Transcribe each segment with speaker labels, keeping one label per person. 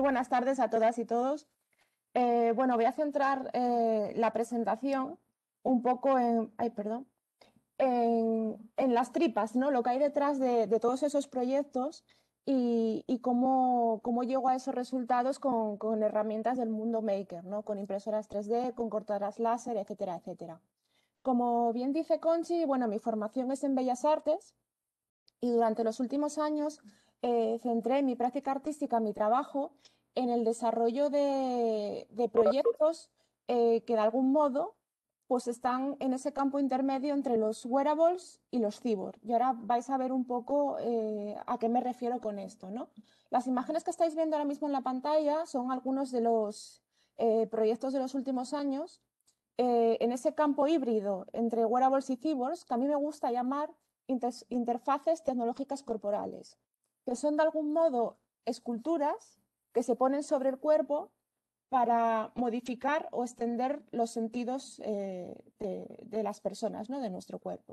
Speaker 1: buenas tardes a todas y todos. Bueno, voy a centrar la presentación un poco en las tripas, ¿no? Lo que hay detrás de todos esos proyectos y cómo llego a esos resultados con herramientas del mundo maker, ¿no? Con impresoras 3D, con cortadoras láser, etcétera, etcétera. Como bien dice Conchi, bueno, mi formación es en Bellas Artes y durante los últimos años centré mi práctica artística, mi trabajo, en el desarrollo de proyectos que de algún modo pues están en ese campo intermedio entre los wearables y los cyborg. Y ahora vais a ver un poco a qué me refiero con esto, ¿no? Las imágenes que estáis viendo ahora mismo en la pantalla son algunos de los proyectos de los últimos años en ese campo híbrido entre wearables y cyborgs, que a mí me gusta llamar interfaces tecnológicas corporales, que son de algún modo esculturas que se ponen sobre el cuerpo para modificar o extender los sentidos de las personas, ¿no? De nuestro cuerpo.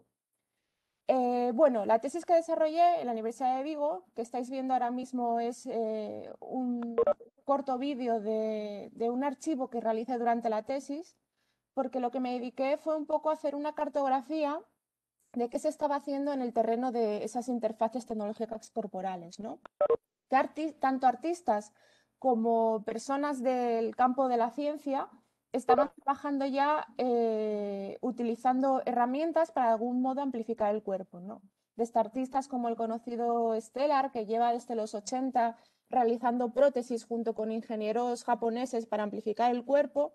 Speaker 1: Bueno, la tesis que desarrollé en la Universidad de Vigo, que estáis viendo ahora mismo, es un corto vídeo de un archivo que realicé durante la tesis, porque lo que me dediqué fue un poco a hacer una cartografía de qué se estaba haciendo en el terreno de esas interfaces tecnológicas corporales, ¿no? Que tanto artistas como personas del campo de la ciencia estaban trabajando ya utilizando herramientas para de algún modo amplificar el cuerpo, ¿no? Desde artistas como el conocido Stellar, que lleva desde los 80 realizando prótesis junto con ingenieros japoneses para amplificar el cuerpo,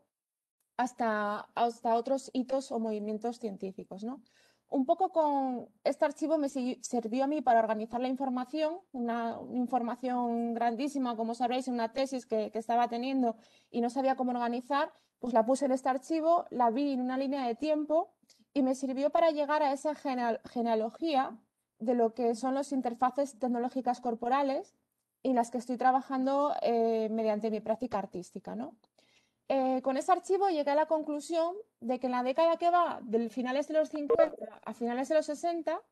Speaker 1: hasta otros hitos o movimientos científicos, ¿no? Un poco con este archivo me sirvió a mí para organizar la información, una información grandísima, como sabréis, en una tesis que estaba teniendo y no sabía cómo organizar, pues la puse en este archivo, la vi en una línea de tiempo y me sirvió para llegar a esa genealogía de lo que son las interfaces tecnológicas corporales en las que estoy trabajando mediante mi práctica artística, ¿no? Con ese archivo llegué a la conclusión de que en la década que va, de finales de los 50 a finales de los 60,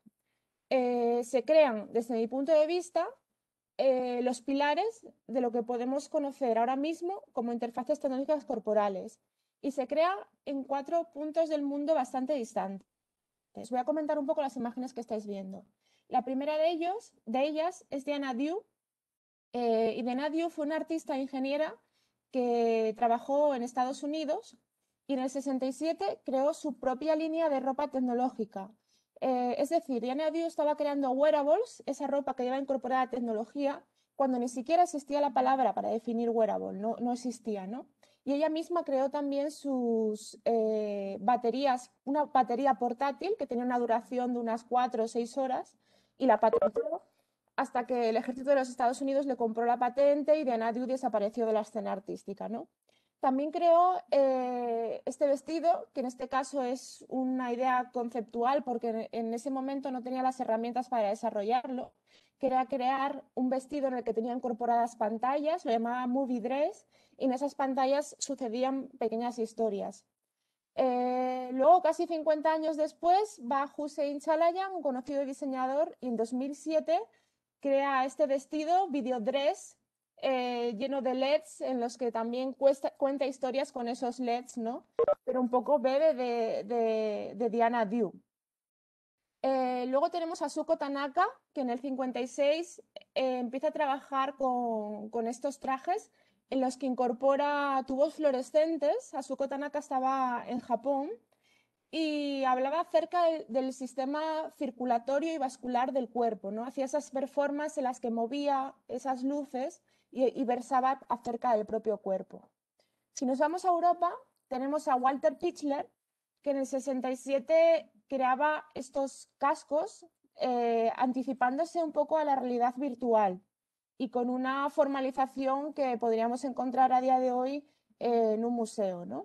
Speaker 1: se crean, desde mi punto de vista, los pilares de lo que podemos conocer ahora mismo como interfaces tecnológicas corporales. Y se crea en 4 puntos del mundo bastante distantes. Voy a comentar un poco las imágenes que estáis viendo. La primera de ellas es Diana Dew, y Diana Dew fue una artista e ingeniera que trabajó en Estados Unidos y en el 67 creó su propia línea de ropa tecnológica. Es decir, Diana Dew estaba creando wearables, esa ropa que lleva incorporada tecnología, cuando ni siquiera existía la palabra para definir wearable, no existía, ¿no? Y ella misma creó también sus baterías, una batería portátil que tenía una duración de unas 4 o 6 horas y la patentó hasta que el ejército de los Estados Unidos le compró la patente y Diana Dew desapareció de la escena artística, ¿no? También creó este vestido, que en este caso es una idea conceptual porque en ese momento no tenía las herramientas para desarrollarlo, que era crear un vestido en el que tenía incorporadas pantallas, lo llamaba Movie Dress, y en esas pantallas sucedían pequeñas historias. Luego, casi 50 años después, va Hussein Chalayan, un conocido diseñador, y en 2007 crea este vestido, Video Dress, lleno de LEDs, en los que también cuenta historias con esos LEDs, ¿no? Pero un poco bebe de Diana Dew. Luego tenemos a Suko Tanaka, que en el 56 empieza a trabajar con estos trajes en los que incorpora tubos fluorescentes. Asuko Tanaka estaba en Japón y hablaba acerca del sistema circulatorio y vascular del cuerpo, ¿no? Hacía esas performances en las que movía esas luces y versaba acerca del propio cuerpo. Si nos vamos a Europa, tenemos a Walter Pichler, que en el 67 creaba estos cascos anticipándose un poco a la realidad virtual y con una formalización que podríamos encontrar a día de hoy en un museo, ¿no?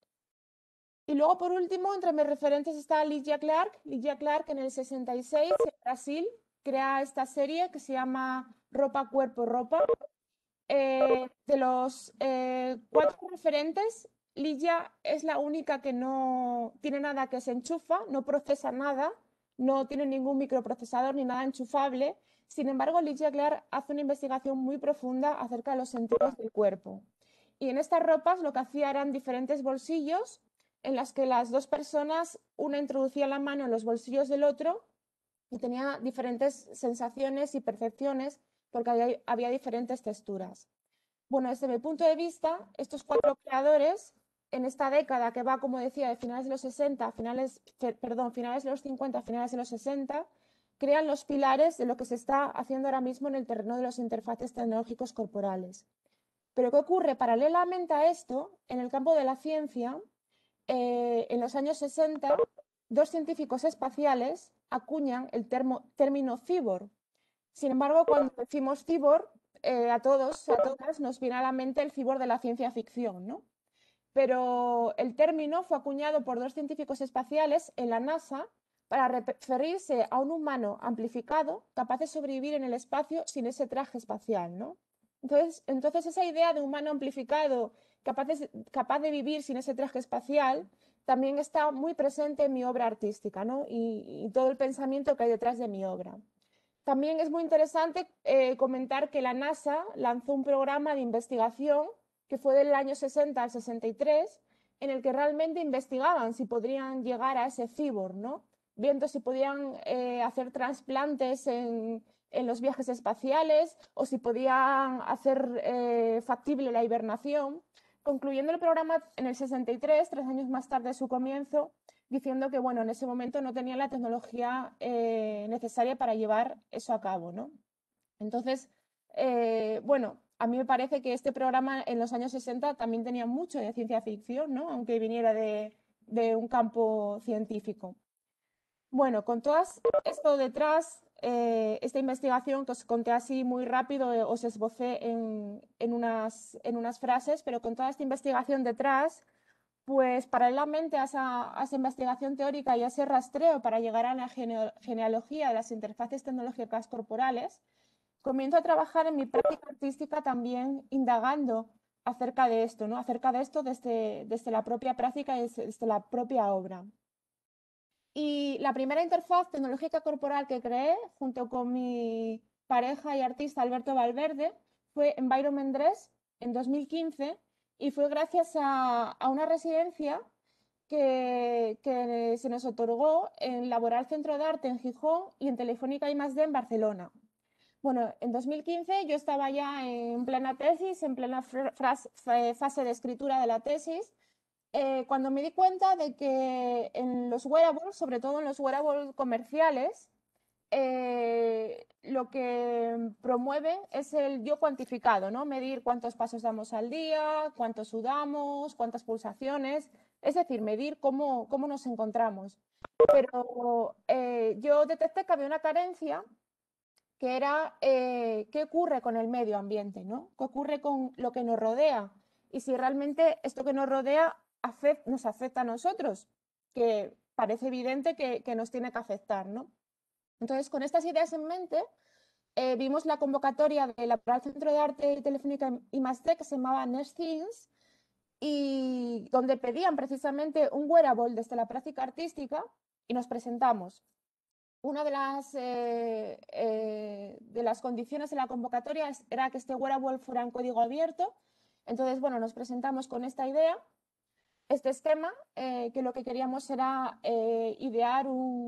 Speaker 1: Y luego, por último, entre mis referentes está Lygia Clark. Lygia Clark en el 66 en Brasil crea esta serie que se llama Ropa, Cuerpo, Ropa. De los 4 referentes, Lygia es la única que no tiene nada que se enchufa, no procesa nada, no tienen ningún microprocesador ni nada enchufable. Sin embargo, Ligia Clark hace una investigación muy profunda acerca de los sentidos del cuerpo. Y en estas ropas lo que hacía eran diferentes bolsillos en las que las dos personas, una introducía la mano en los bolsillos del otro y tenía diferentes sensaciones y percepciones porque había diferentes texturas. Bueno, desde mi punto de vista, estos cuatro creadores, en esta década que va, como decía, de finales de los 60, finales de los 50, finales de los 60, crean los pilares de lo que se está haciendo ahora mismo en el terreno de los interfaces tecnológicos corporales. Pero ¿qué ocurre? Paralelamente a esto, en el campo de la ciencia, en los años 60, dos científicos espaciales acuñan el término cyborg. Sin embargo, cuando decimos cyborg, a todos, a todas, nos viene a la mente el cyborg de la ciencia ficción, ¿no? Pero el término fue acuñado por dos científicos espaciales en la NASA para referirse a un humano amplificado capaz de sobrevivir en el espacio sin ese traje espacial, ¿no? Entonces esa idea de humano amplificado capaz de vivir sin ese traje espacial también está muy presente en mi obra artística, ¿no? Y todo el pensamiento que hay detrás de mi obra. También es muy interesante comentar que la NASA lanzó un programa de investigación que fue del año 60 al 63, en el que realmente investigaban si podrían llegar a ese cyborg, ¿no? Viendo si podían hacer trasplantes en los viajes espaciales o si podían hacer factible la hibernación, concluyendo el programa en el 63, 3 años más tarde de su comienzo, diciendo que, bueno, en ese momento no tenían la tecnología necesaria para llevar eso a cabo, ¿no? Entonces, bueno, a mí me parece que este programa en los años 60 también tenía mucho de ciencia ficción, ¿no? Aunque viniera de un campo científico. Bueno, con todo esto detrás, esta investigación que os conté así muy rápido, os esbocé en unas frases, pero con toda esta investigación detrás, pues paralelamente a esa investigación teórica y a ese rastreo para llegar a la genealogía de las interfaces tecnológicas corporales, comienzo a trabajar en mi práctica artística también indagando acerca de esto, ¿no? Acerca de esto desde la propia práctica y desde la propia obra. Y la primera interfaz tecnológica corporal que creé junto con mi pareja y artista Alberto Valverde fue Environment Dress en 2015 y fue gracias a una residencia que se nos otorgó en Laboral Centro de Arte en Gijón y en Telefónica I+D en Barcelona. Bueno, en 2015 yo estaba ya en plena tesis, en plena fase de escritura de la tesis, cuando me di cuenta de que en los wearables, sobre todo en los wearables comerciales, lo que promueve es el yo cuantificado, ¿no? Medir cuántos pasos damos al día, cuánto sudamos, cuántas pulsaciones, es decir, medir cómo nos encontramos. Pero yo detecté que había una carencia que era qué ocurre con el medio ambiente, ¿no? ¿Qué ocurre con lo que nos rodea? Y si realmente esto que nos rodea nos afecta a nosotros, que parece evidente que nos tiene que afectar, ¿no? Entonces, con estas ideas en mente, vimos la convocatoria del Laboral Centro de Arte y Telefónica I+D que se llamaba Next Things y donde pedían precisamente un wearable desde la práctica artística y nos presentamos. Una de las condiciones de la convocatoria era que este wearable fuera en código abierto. Entonces, bueno, nos presentamos con esta idea, este esquema, que lo que queríamos era idear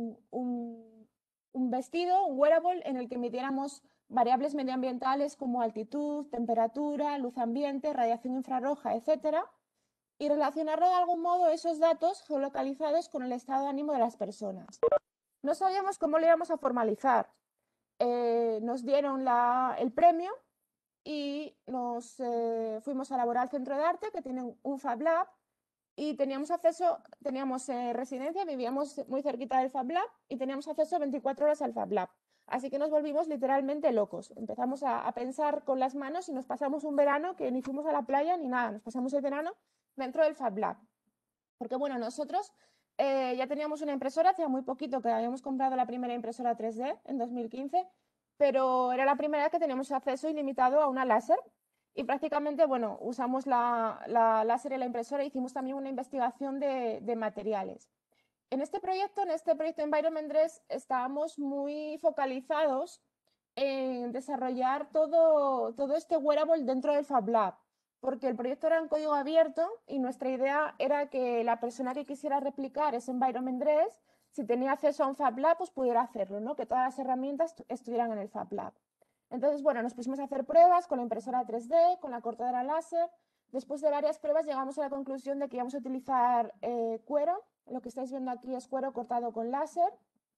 Speaker 1: un vestido, un wearable, en el que midiéramos variables medioambientales como altitud, temperatura, luz ambiente, radiación infrarroja, etcétera, y relacionarlo de algún modo esos datos geolocalizados con el estado de ánimo de las personas. No sabíamos cómo lo íbamos a formalizar. Nos dieron el premio y nos fuimos a Laboral Centro de Arte, que tiene un Fab Lab, y teníamos acceso, teníamos residencia, vivíamos muy cerquita del Fab Lab y teníamos acceso 24 horas al Fab Lab. Así que nos volvimos literalmente locos. Empezamos a pensar con las manos y nos pasamos un verano que ni fuimos a la playa ni nada, nos pasamos el verano dentro del Fab Lab. Porque bueno, nosotros ya teníamos una impresora, hacía muy poquito que habíamos comprado la primera impresora 3D en 2015, pero era la primera vez que teníamos acceso ilimitado a una láser. Y prácticamente, bueno, usamos la láser y la impresora e hicimos también una investigación de materiales. En este proyecto Environment Dress, estábamos muy focalizados en desarrollar todo este wearable dentro del Fab Lab, porque el proyecto era en código abierto y nuestra idea era que la persona que quisiera replicar ese Environment Dress, si tenía acceso a un Fab Lab, pues pudiera hacerlo, ¿no? Que todas las herramientas estuvieran en el Fab Lab. Entonces, bueno, nos pusimos a hacer pruebas con la impresora 3D, con la cortadora láser. Después de varias pruebas llegamos a la conclusión de que íbamos a utilizar cuero. Lo que estáis viendo aquí es cuero cortado con láser.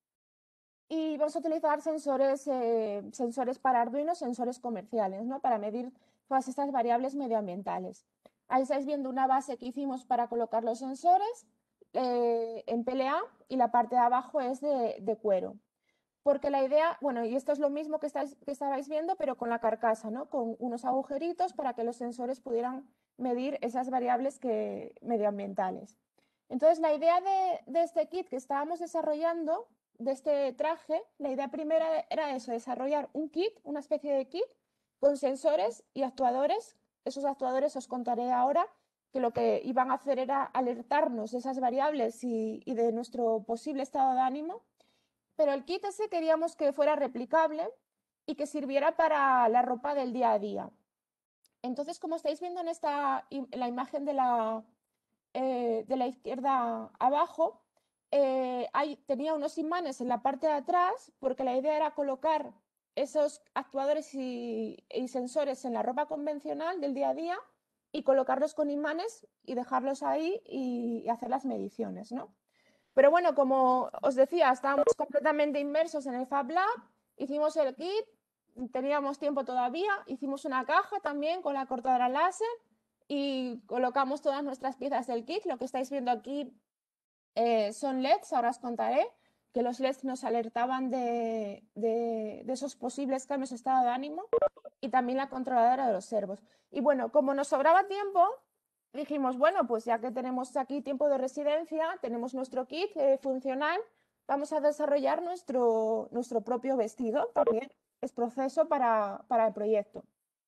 Speaker 1: Y vamos a utilizar sensores para Arduino, sensores comerciales, ¿no? Para medir todas estas variables medioambientales. Ahí estáis viendo una base que hicimos para colocar los sensores en PLA y la parte de abajo es de cuero. Porque la idea, bueno, y esto es lo mismo que estabais viendo, pero con la carcasa, ¿no? Con unos agujeritos para que los sensores pudieran medir esas variables medioambientales. Entonces, la idea de este kit que estábamos desarrollando, de este traje, la idea primera era eso, desarrollar un kit, una especie de kit con sensores y actuadores. Esos actuadores os contaré ahora que lo que iban a hacer era alertarnos de esas variables y de nuestro posible estado de ánimo, pero el kit ese queríamos que fuera replicable y que sirviera para la ropa del día a día. Entonces, como estáis viendo en la imagen de la izquierda abajo, tenía unos imanes en la parte de atrás porque la idea era colocar esos actuadores y sensores en la ropa convencional del día a día y colocarlos con imanes y dejarlos ahí y hacer las mediciones, ¿no? Pero bueno, como os decía, estábamos completamente inmersos en el Fab Lab, hicimos el kit, teníamos tiempo todavía, hicimos una caja también con la cortadora láser y colocamos todas nuestras piezas del kit. Lo que estáis viendo aquí son LEDs, ahora os contaré que los LEDs nos alertaban de esos posibles cambios de estado de ánimo y también la controladora de los servos. Y bueno, como nos sobraba tiempo, dijimos, bueno, pues ya que tenemos aquí tiempo de residencia, tenemos nuestro kit funcional, vamos a desarrollar nuestro propio vestido, también es proceso para el proyecto.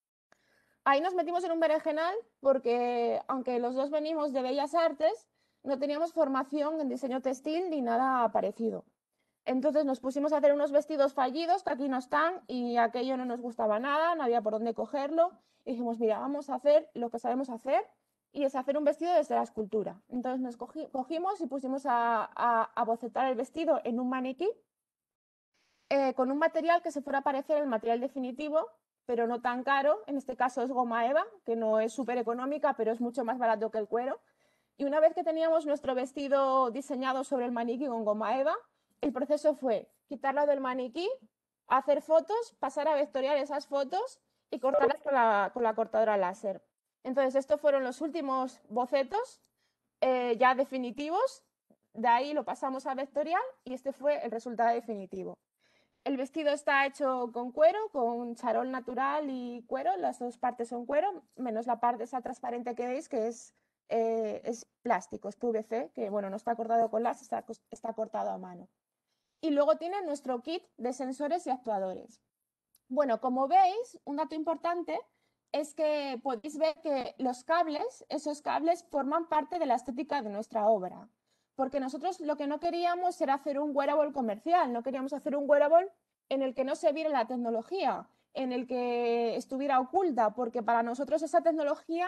Speaker 1: Ahí nos metimos en un berenjenal porque, aunque los dos venimos de Bellas Artes, no teníamos formación en diseño textil ni nada parecido. Entonces nos pusimos a hacer unos vestidos fallidos que aquí no están y aquello no nos gustaba nada, no había por dónde cogerlo. Y dijimos, mira, vamos a hacer lo que sabemos hacer y es hacer un vestido desde la escultura. Entonces nos cogimos y pusimos a bocetar el vestido en un maniquí con un material que se fuera a parecer al material definitivo, pero no tan caro. En este caso es goma eva, que no es súper económica, pero es mucho más barato que el cuero. Y una vez que teníamos nuestro vestido diseñado sobre el maniquí con goma eva, el proceso fue quitarlo del maniquí, hacer fotos, pasar a vectoriar esas fotos y cortarlas con la cortadora láser. Entonces, estos fueron los últimos bocetos ya definitivos. De ahí lo pasamos a vectorial y este fue el resultado definitivo. El vestido está hecho con cuero, con charol natural y cuero. Las dos partes son cuero, menos la parte esa transparente que veis, que es plástico, es PVC, que bueno, no está cortado con láser, está cortado a mano. Y luego tiene nuestro kit de sensores y actuadores. Bueno, como veis, un dato importante es que podéis ver que los cables, esos cables forman parte de la estética de nuestra obra. Porque nosotros lo que no queríamos era hacer un wearable comercial, no queríamos hacer un wearable en el que no se viera la tecnología, en el que estuviera oculta, porque para nosotros esa tecnología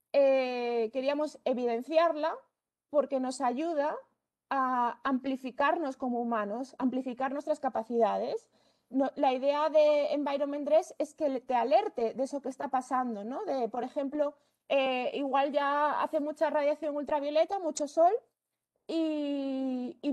Speaker 1: queríamos evidenciarla porque nos ayuda a amplificarnos como humanos, amplificar nuestras capacidades. No, la idea de Environment Dress es que te alerte de eso que está pasando, ¿no? De, por ejemplo, igual ya hace mucha radiación ultravioleta, mucho sol, y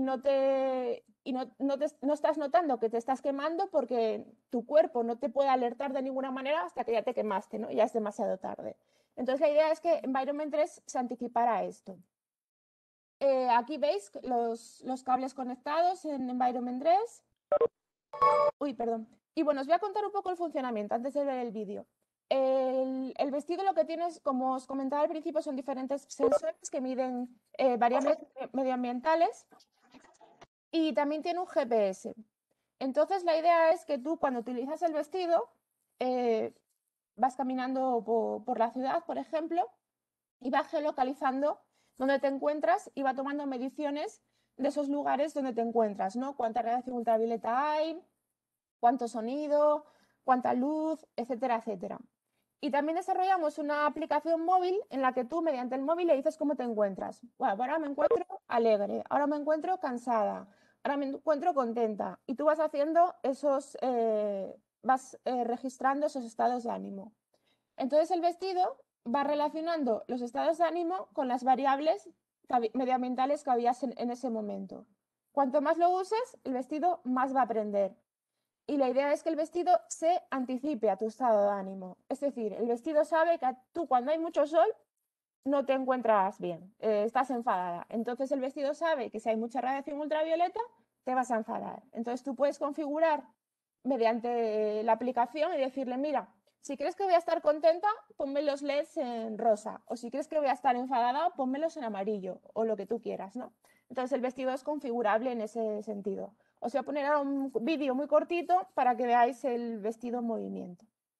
Speaker 1: no estás notando que te estás quemando porque tu cuerpo no te puede alertar de ninguna manera hasta que ya te quemaste, ¿no? Ya es demasiado tarde. Entonces la idea es que Environment Dress se anticipara a esto. Aquí veis los cables conectados en Environment Dress. Uy, perdón. Y bueno, os voy a contar un poco el funcionamiento antes de ver el vídeo. El vestido lo que tienes, como os comentaba al principio, son diferentes sensores que miden variables medioambientales y también tiene un GPS. Entonces la idea es que tú cuando utilizas el vestido eh, vas caminando por la ciudad, por ejemplo, y vas geolocalizando dónde te encuentras y va tomando mediciones de esos lugares donde te encuentras, ¿no? Cuánta radiación ultravioleta hay, cuánto sonido, cuánta luz, etcétera, etcétera. Y también desarrollamos una aplicación móvil en la que tú mediante el móvil le dices cómo te encuentras. Bueno, ahora me encuentro alegre, ahora me encuentro cansada, ahora me encuentro contenta. Y tú vas haciendo esos, registrando esos estados de ánimo. Entonces el vestido va relacionando los estados de ánimo con las variables medioambientales que habías en ese momento. Cuanto más lo uses, el vestido más va a aprender. Y la idea es que el vestido se anticipe a tu estado de ánimo. Es decir, el vestido sabe que tú cuando hay mucho sol no te encuentras bien, estás enfadada. Entonces el vestido sabe que si hay mucha radiación ultravioleta, te vas a enfadar. Entonces tú puedes configurar mediante la aplicación y decirle, mira, si crees que voy a estar contenta, ponme los LEDs en rosa. O si crees que voy a estar enfadada, pónmelos en amarillo o lo que tú quieras, ¿no? Entonces el vestido es configurable en ese sentido. Os voy a poner ahora un vídeo muy cortito para que veáis el vestido en movimiento.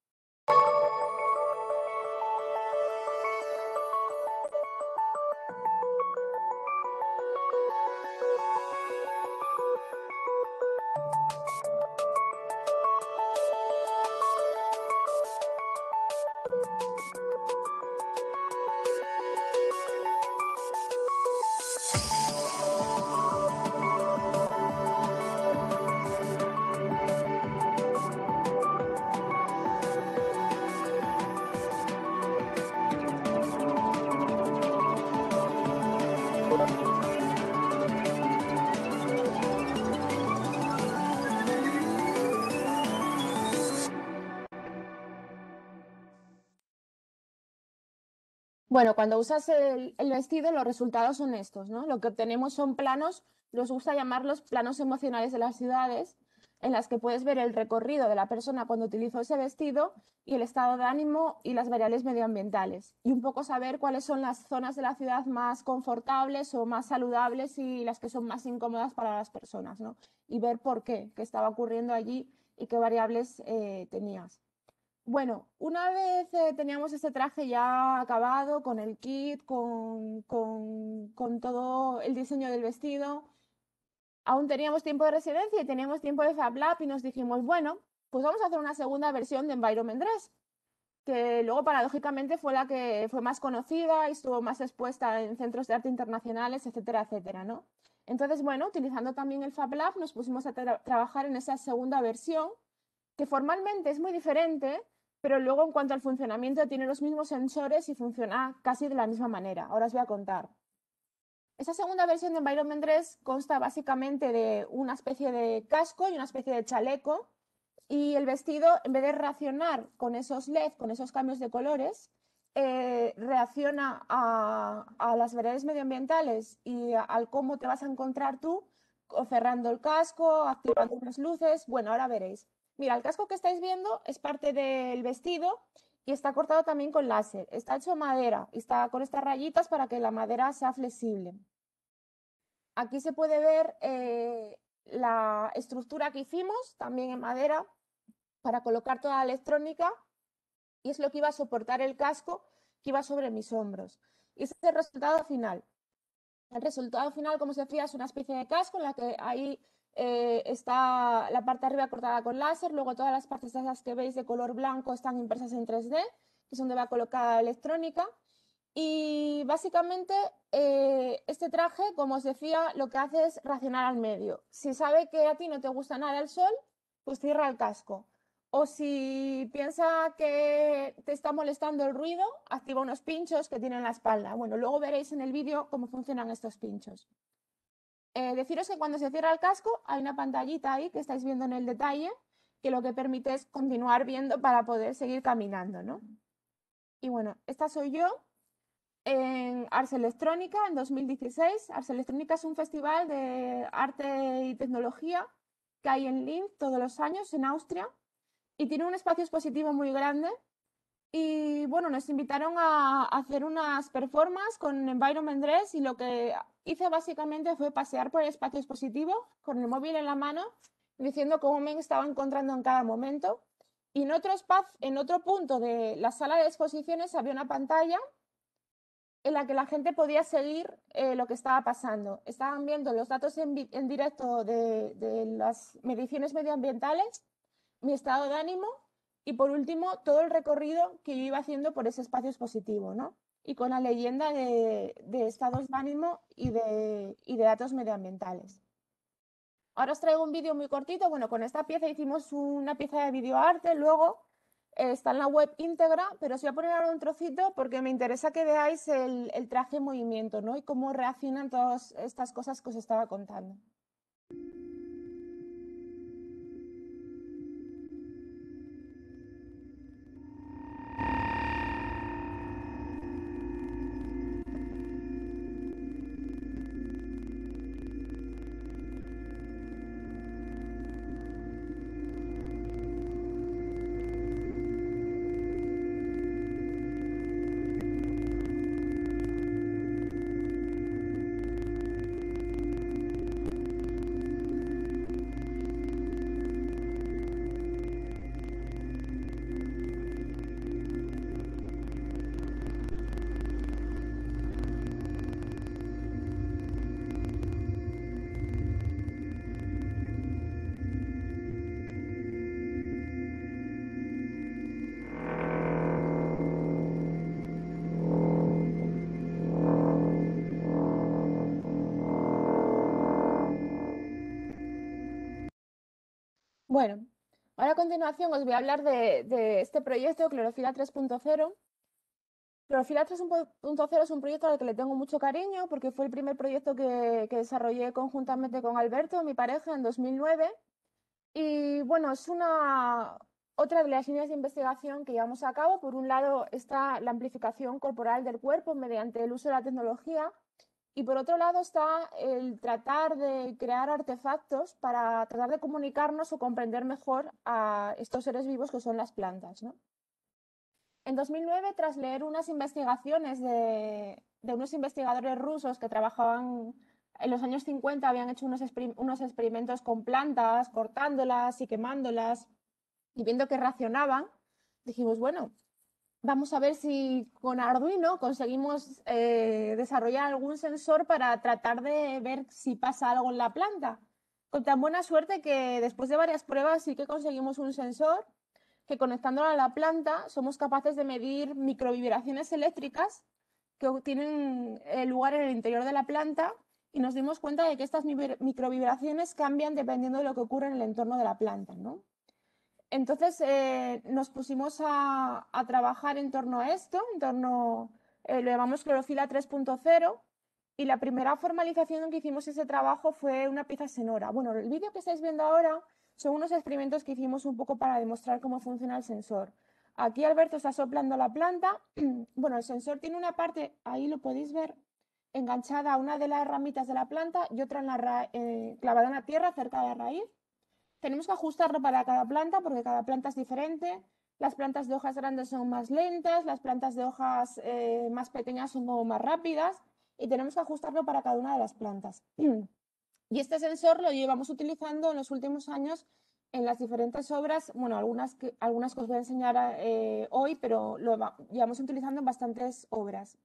Speaker 1: Bueno, cuando usas el vestido, los resultados son estos, ¿no? Lo que obtenemos son planos, nos gusta llamarlos planos emocionales de las ciudades, en las que puedes ver el recorrido de la persona cuando utilizó ese vestido y el estado de ánimo y las variables medioambientales. Y un poco saber cuáles son las zonas de la ciudad más confortables o más saludables y las que son más incómodas para las personas, ¿no? Y ver por qué estaba ocurriendo allí y qué variables tenías. Bueno, una vez teníamos este traje ya acabado, con el kit, con todo el diseño del vestido, aún teníamos tiempo de residencia y teníamos tiempo de Fab Lab y nos dijimos, bueno, pues vamos a hacer una segunda versión de Environment Dress, que luego paradójicamente fue la que fue más conocida y estuvo más expuesta en centros de arte internacionales, etcétera, etcétera, ¿no? Entonces, bueno, utilizando también el Fab Lab, nos pusimos a trabajar en esa segunda versión, que formalmente es muy diferente, pero luego en cuanto al funcionamiento tiene los mismos sensores y funciona casi de la misma manera. Ahora os voy a contar. Esa segunda versión de Environment Dress consta básicamente de una especie de casco y una especie de chaleco, y el vestido, en vez de reaccionar con esos LED, con esos cambios de colores, reacciona a las variables medioambientales y al cómo te vas a encontrar tú, o cerrando el casco, activando unas luces. Bueno, ahora veréis. Mira, el casco que estáis viendo es parte del vestido y está cortado también con láser. Está hecho de madera y está con estas rayitas para que la madera sea flexible. Aquí se puede ver la estructura que hicimos, también en madera, para colocar toda la electrónica, y es lo que iba a soportar el casco que iba sobre mis hombros. Y ese es el resultado final. El resultado final, como os decía, es una especie de casco en la que ahí está la parte de arriba cortada con láser, luego todas las partes de esas que veis de color blanco están impresas en 3D, que es donde va colocada la electrónica. Y básicamente este traje, como os decía, lo que hace es reaccionar al medio. Si sabe que a ti no te gusta nada el sol, pues cierra el casco. O si piensa que te está molestando el ruido, activa unos pinchos que tiene en la espalda. Bueno, luego veréis en el vídeo cómo funcionan estos pinchos. Deciros que cuando se cierra el casco hay una pantallita ahí que estáis viendo en el detalle, que lo que permite es continuar viendo para poder seguir caminando, ¿no? Y bueno, esta soy yo en Ars Electrónica en 2016. Ars Electrónica es un festival de arte y tecnología que hay en Linz todos los años en Austria y tiene un espacio expositivo muy grande. Y bueno, nos invitaron a hacer unas performances con Environment Dress y lo que hice básicamente fue pasear por el espacio expositivo con el móvil en la mano, diciendo cómo me estaba encontrando en cada momento. Y en otro espacio, en otro punto de la sala de exposiciones había una pantalla en la que la gente podía seguir lo que estaba pasando. Estaban viendo los datos en directo de las mediciones medioambientales, mi estado de ánimo y por último todo el recorrido que yo iba haciendo por ese espacio expositivo, ¿no? Y con la leyenda de estados de ánimo y de datos medioambientales. Ahora os traigo un vídeo muy cortito. Bueno, con esta pieza hicimos una pieza de videoarte, luego está en la web íntegra, pero os voy a poner ahora un trocito porque me interesa que veáis el traje en movimiento, ¿no? Y cómo reaccionan todas estas cosas que os estaba contando. Bueno, ahora a continuación os voy a hablar de este proyecto, Clorofila 3.0. Clorofila 3.0 es un proyecto al que le tengo mucho cariño porque fue el primer proyecto que desarrollé conjuntamente con Alberto, mi pareja, en 2009. Y bueno, es otra de las líneas de investigación que llevamos a cabo. Por un lado está la amplificación corporal del cuerpo mediante el uso de la tecnología y por otro lado está el tratar de crear artefactos para tratar de comunicarnos o comprender mejor a estos seres vivos que son las plantas, ¿no? En 2009, tras leer unas investigaciones de unos investigadores rusos que trabajaban en los años 50, habían hecho unos experimentos con plantas, cortándolas y quemándolas y viendo que reaccionaban, dijimos, bueno, vamos a ver si con Arduino conseguimos desarrollar algún sensor para tratar de ver si pasa algo en la planta. Con tan buena suerte que después de varias pruebas sí que conseguimos un sensor que conectándolo a la planta somos capaces de medir microvibraciones eléctricas que tienen lugar en el interior de la planta y nos dimos cuenta de que estas microvibraciones cambian dependiendo de lo que ocurre en el entorno de la planta, ¿no? Entonces nos pusimos a trabajar en torno a esto, lo llamamos Clorofila 3.0 y la primera formalización en que hicimos ese trabajo fue una pieza sonora. Bueno, el vídeo que estáis viendo ahora son unos experimentos que hicimos un poco para demostrar cómo funciona el sensor. Aquí Alberto está soplando la planta. Bueno, el sensor tiene una parte, ahí lo podéis ver, enganchada a una de las ramitas de la planta y otra clavada en la tierra cerca de la raíz. Tenemos que ajustarlo para cada planta porque cada planta es diferente. Las plantas de hojas grandes son más lentas, las plantas de hojas más pequeñas son como más rápidas y tenemos que ajustarlo para cada una de las plantas. Y este sensor lo llevamos utilizando en los últimos años en las diferentes obras, bueno, algunas que os voy a enseñar hoy, pero lo llevamos utilizando en bastantes obras.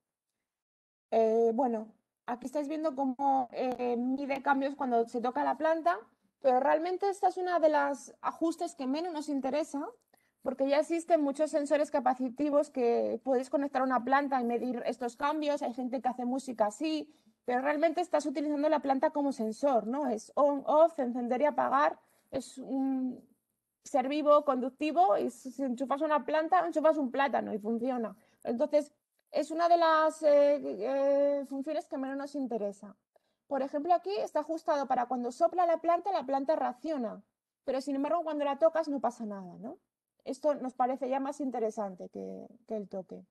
Speaker 1: Bueno, aquí estáis viendo cómo mide cambios cuando se toca la planta, pero realmente esta es una de las ajustes que menos nos interesa, porque ya existen muchos sensores capacitivos que podéis conectar a una planta y medir estos cambios. Hay gente que hace música así, pero realmente estás utilizando la planta como sensor, ¿no? Es on, off, encender y apagar. Es un ser vivo, conductivo, y si enchufas una planta, enchufas un plátano y funciona. Entonces, es una de las funciones que menos nos interesa. Por ejemplo, aquí está ajustado para cuando sopla la planta reacciona, pero sin embargo cuando la tocas no pasa nada, ¿no? Esto nos parece ya más interesante que el toque.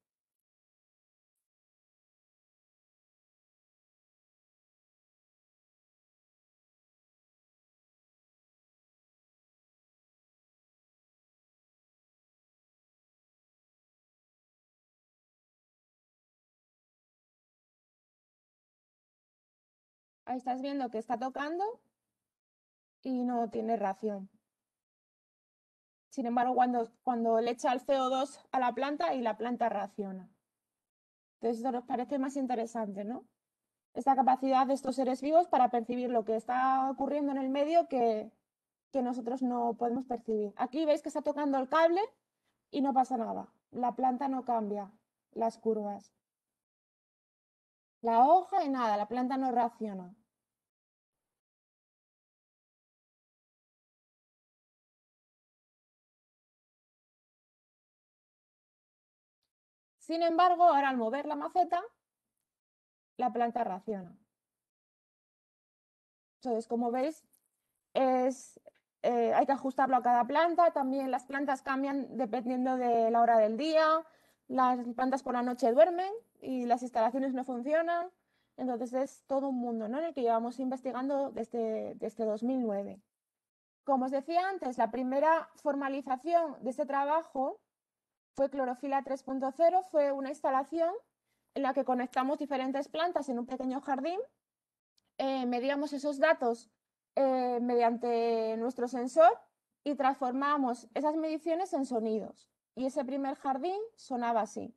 Speaker 1: Ahí estás viendo que está tocando y no tiene reacción. Sin embargo, cuando le echa el CO2 a la planta y la planta reacciona. Entonces, esto nos parece más interesante, ¿no? Esta capacidad de estos seres vivos para percibir lo que está ocurriendo en el medio que nosotros no podemos percibir. Aquí veis que está tocando el cable y no pasa nada. La planta no cambia las curvas. La hoja y nada, la planta no reacciona. Sin embargo, ahora al mover la maceta, la planta reacciona. Entonces, como veis, hay que ajustarlo a cada planta. También las plantas cambian dependiendo de la hora del día. Las plantas por la noche duermen y las instalaciones no funcionan. Entonces es todo un mundo, ¿no?, en el que llevamos investigando desde 2009. Como os decía antes, la primera formalización de este trabajo fue Clorofila 3.0. Fue una instalación en la que conectamos diferentes plantas en un pequeño jardín, medíamos esos datos mediante nuestro sensor y transformamos esas mediciones en sonidos. Y ese primer jardín sonaba así.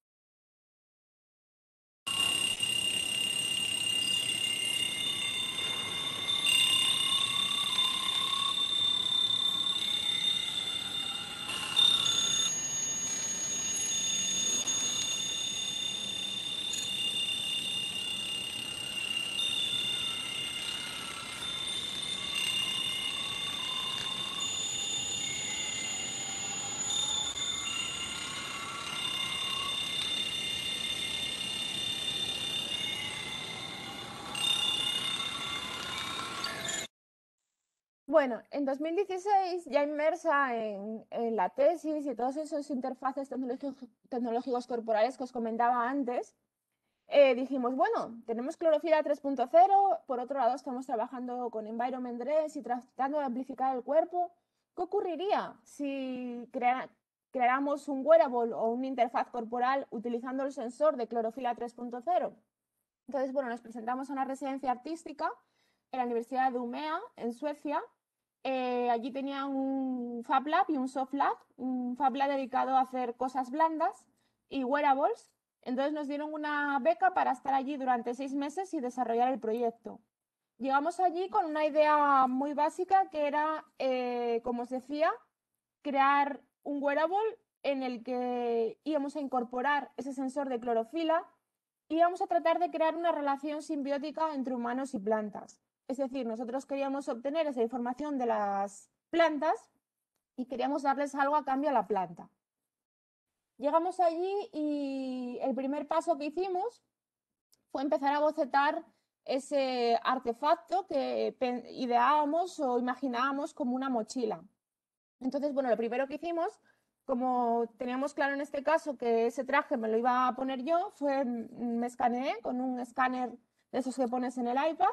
Speaker 1: Bueno, en 2016, ya inmersa en la tesis y todos esos interfaces tecnológicos corporales que os comentaba antes, dijimos, bueno, tenemos Clorofila 3.0, por otro lado estamos trabajando con Environment Dress y tratando de amplificar el cuerpo. ¿Qué ocurriría si creáramos un wearable o una interfaz corporal utilizando el sensor de Clorofila 3.0? Entonces, bueno, nos presentamos a una residencia artística en la Universidad de Umea, en Suecia. Allí tenían un Fab Lab y un Soft Lab, un Fab Lab dedicado a hacer cosas blandas y wearables. Entonces nos dieron una beca para estar allí durante 6 meses y desarrollar el proyecto. Llegamos allí con una idea muy básica que era, como os decía, crear un wearable en el que íbamos a incorporar ese sensor de clorofila y íbamos a tratar de crear una relación simbiótica entre humanos y plantas. Es decir, nosotros queríamos obtener esa información de las plantas y queríamos darles algo a cambio a la planta. Llegamos allí y el primer paso que hicimos fue empezar a bocetar ese artefacto que ideábamos o imaginábamos como una mochila. Entonces, bueno, lo primero que hicimos, como teníamos claro en este caso que ese traje me lo iba a poner yo, fue me escaneé con un escáner de esos que pones en el iPad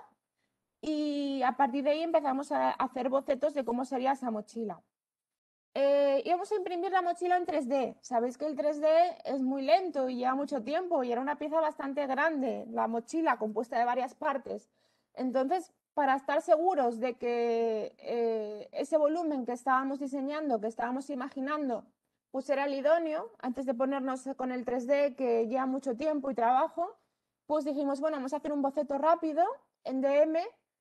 Speaker 1: y a partir de ahí empezamos a hacer bocetos de cómo sería esa mochila. Íbamos a imprimir la mochila en 3D. Sabéis que el 3D es muy lento y lleva mucho tiempo y era una pieza bastante grande, la mochila compuesta de varias partes. Entonces, para estar seguros de que ese volumen que estábamos diseñando, que estábamos imaginando, pues era el idóneo, antes de ponernos con el 3D que lleva mucho tiempo y trabajo, pues dijimos, bueno, vamos a hacer un boceto rápido en DM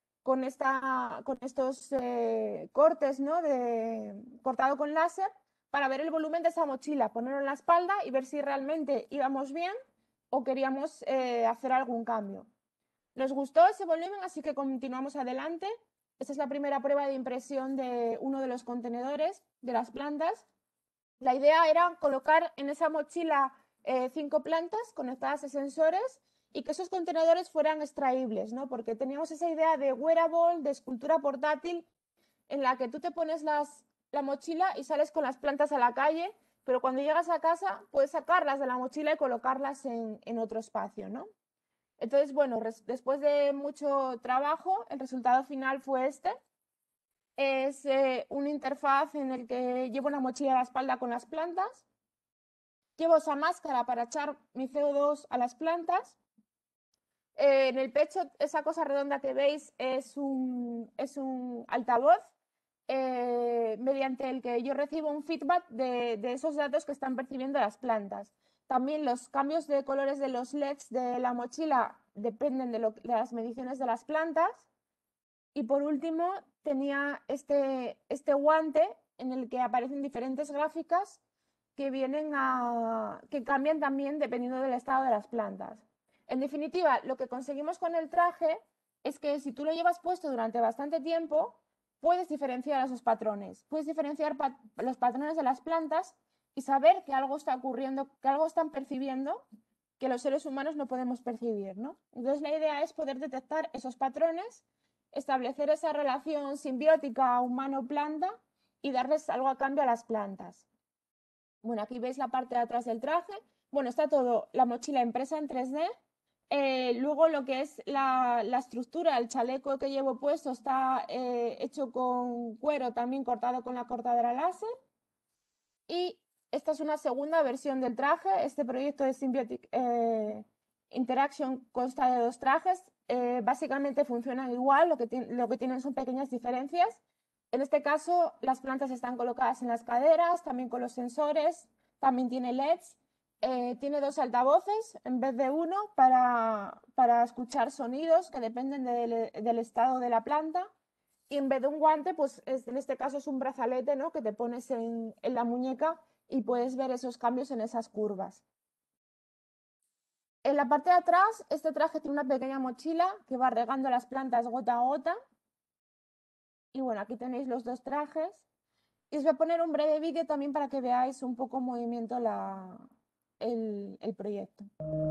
Speaker 1: con estos cortes, ¿no?, cortado con láser, para ver el volumen de esa mochila, ponerlo en la espalda y ver si realmente íbamos bien o queríamos hacer algún cambio. Nos gustó ese volumen, así que continuamos adelante. Esta es la primera prueba de impresión de uno de los contenedores de las plantas. La idea era colocar en esa mochila 5 plantas conectadas a sensores y que esos contenedores fueran extraíbles, ¿no? Porque teníamos esa idea de wearable, de escultura portátil, en la que tú te pones la mochila y sales con las plantas a la calle, pero cuando llegas a casa puedes sacarlas de la mochila y colocarlas en otro espacio, ¿no? Entonces, bueno, después de mucho trabajo, el resultado final fue este. Es una interfaz en el que llevo una mochila a la espalda con las plantas, llevo esa máscara para echar mi CO2 a las plantas. En el pecho, esa cosa redonda que veis es un altavoz mediante el que yo recibo un feedback de esos datos que están percibiendo las plantas. También los cambios de colores de los LEDs de la mochila dependen de las mediciones de las plantas. Y por último, tenía este guante en el que aparecen diferentes gráficas que cambian también dependiendo del estado de las plantas. En definitiva, lo que conseguimos con el traje es que si tú lo llevas puesto durante bastante tiempo, puedes diferenciar esos patrones, puedes diferenciar los patrones de las plantas y saber que algo está ocurriendo, que algo están percibiendo que los seres humanos no podemos percibir, ¿no? Entonces la idea es poder detectar esos patrones, establecer esa relación simbiótica humano-planta y darles algo a cambio a las plantas. Bueno, aquí veis la parte de atrás del traje. Bueno, está todo, la mochila impresa en 3D. Luego lo que es la estructura, el chaleco que llevo puesto está hecho con cuero también cortado con la cortadora láser. Y esta es una segunda versión del traje. Este proyecto de Symbiotic Interaction consta de 2 trajes. Básicamente funcionan igual, lo que tienen son pequeñas diferencias. En este caso, las plantas están colocadas en las caderas, también con los sensores, también tiene LEDs. Tiene 2 altavoces en vez de uno para escuchar sonidos que dependen del estado de la planta. Y en vez de un guante, pues en este caso es un brazalete, ¿no? Que te pones en la muñeca y puedes ver esos cambios en esas curvas. En la parte de atrás, este traje tiene una pequeña mochila que va regando las plantas gota a gota. Y bueno, aquí tenéis los 2 trajes. Y os voy a poner un breve vídeo también para que veáis un poco en movimiento el proyecto.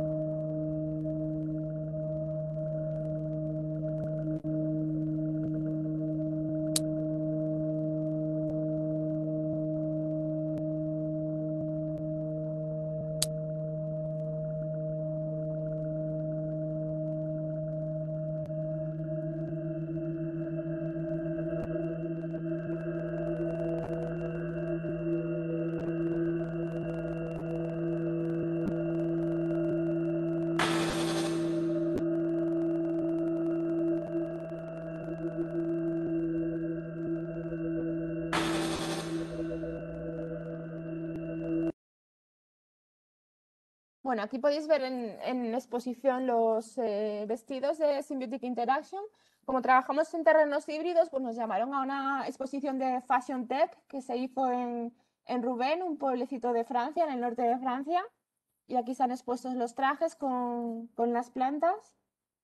Speaker 1: Bueno, aquí podéis ver en exposición los vestidos de Symbiotic Interaction. Como trabajamos en terrenos híbridos, pues nos llamaron a una exposición de Fashion Tech que se hizo en Rouen, un pueblecito de Francia, en el norte de Francia. Y aquí están expuestos los trajes con las plantas.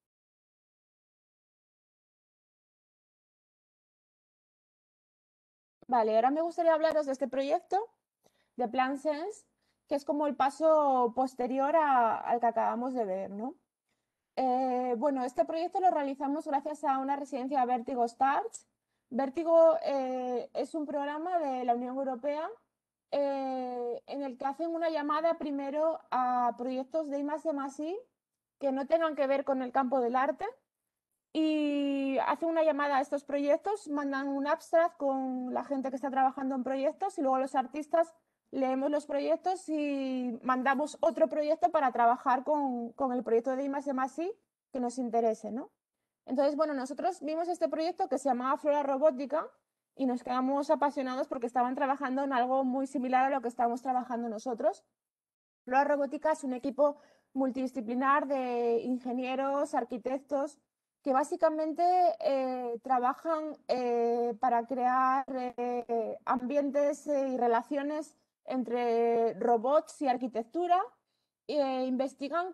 Speaker 1: Vale, ahora me gustaría hablaros de este proyecto de PlantSense, que es como el paso posterior al que acabamos de ver, ¿no? Bueno, este proyecto lo realizamos gracias a una residencia Vertigo Starts. Vertigo es un programa de la Unión Europea en el que hacen una llamada primero a proyectos de I+D+I que no tengan que ver con el campo del arte y hacen una llamada a estos proyectos, mandan un abstract con la gente que está trabajando en proyectos y luego los artistas leemos los proyectos y mandamos otro proyecto para trabajar con el proyecto de I+D+I que nos interese, ¿no? Entonces, bueno, nosotros vimos este proyecto que se llamaba Flora Robótica y nos quedamos apasionados porque estaban trabajando en algo muy similar a lo que estamos trabajando nosotros. Flora Robótica es un equipo multidisciplinar de ingenieros, arquitectos, que básicamente trabajan para crear ambientes y relaciones entre robots y arquitectura. Investigan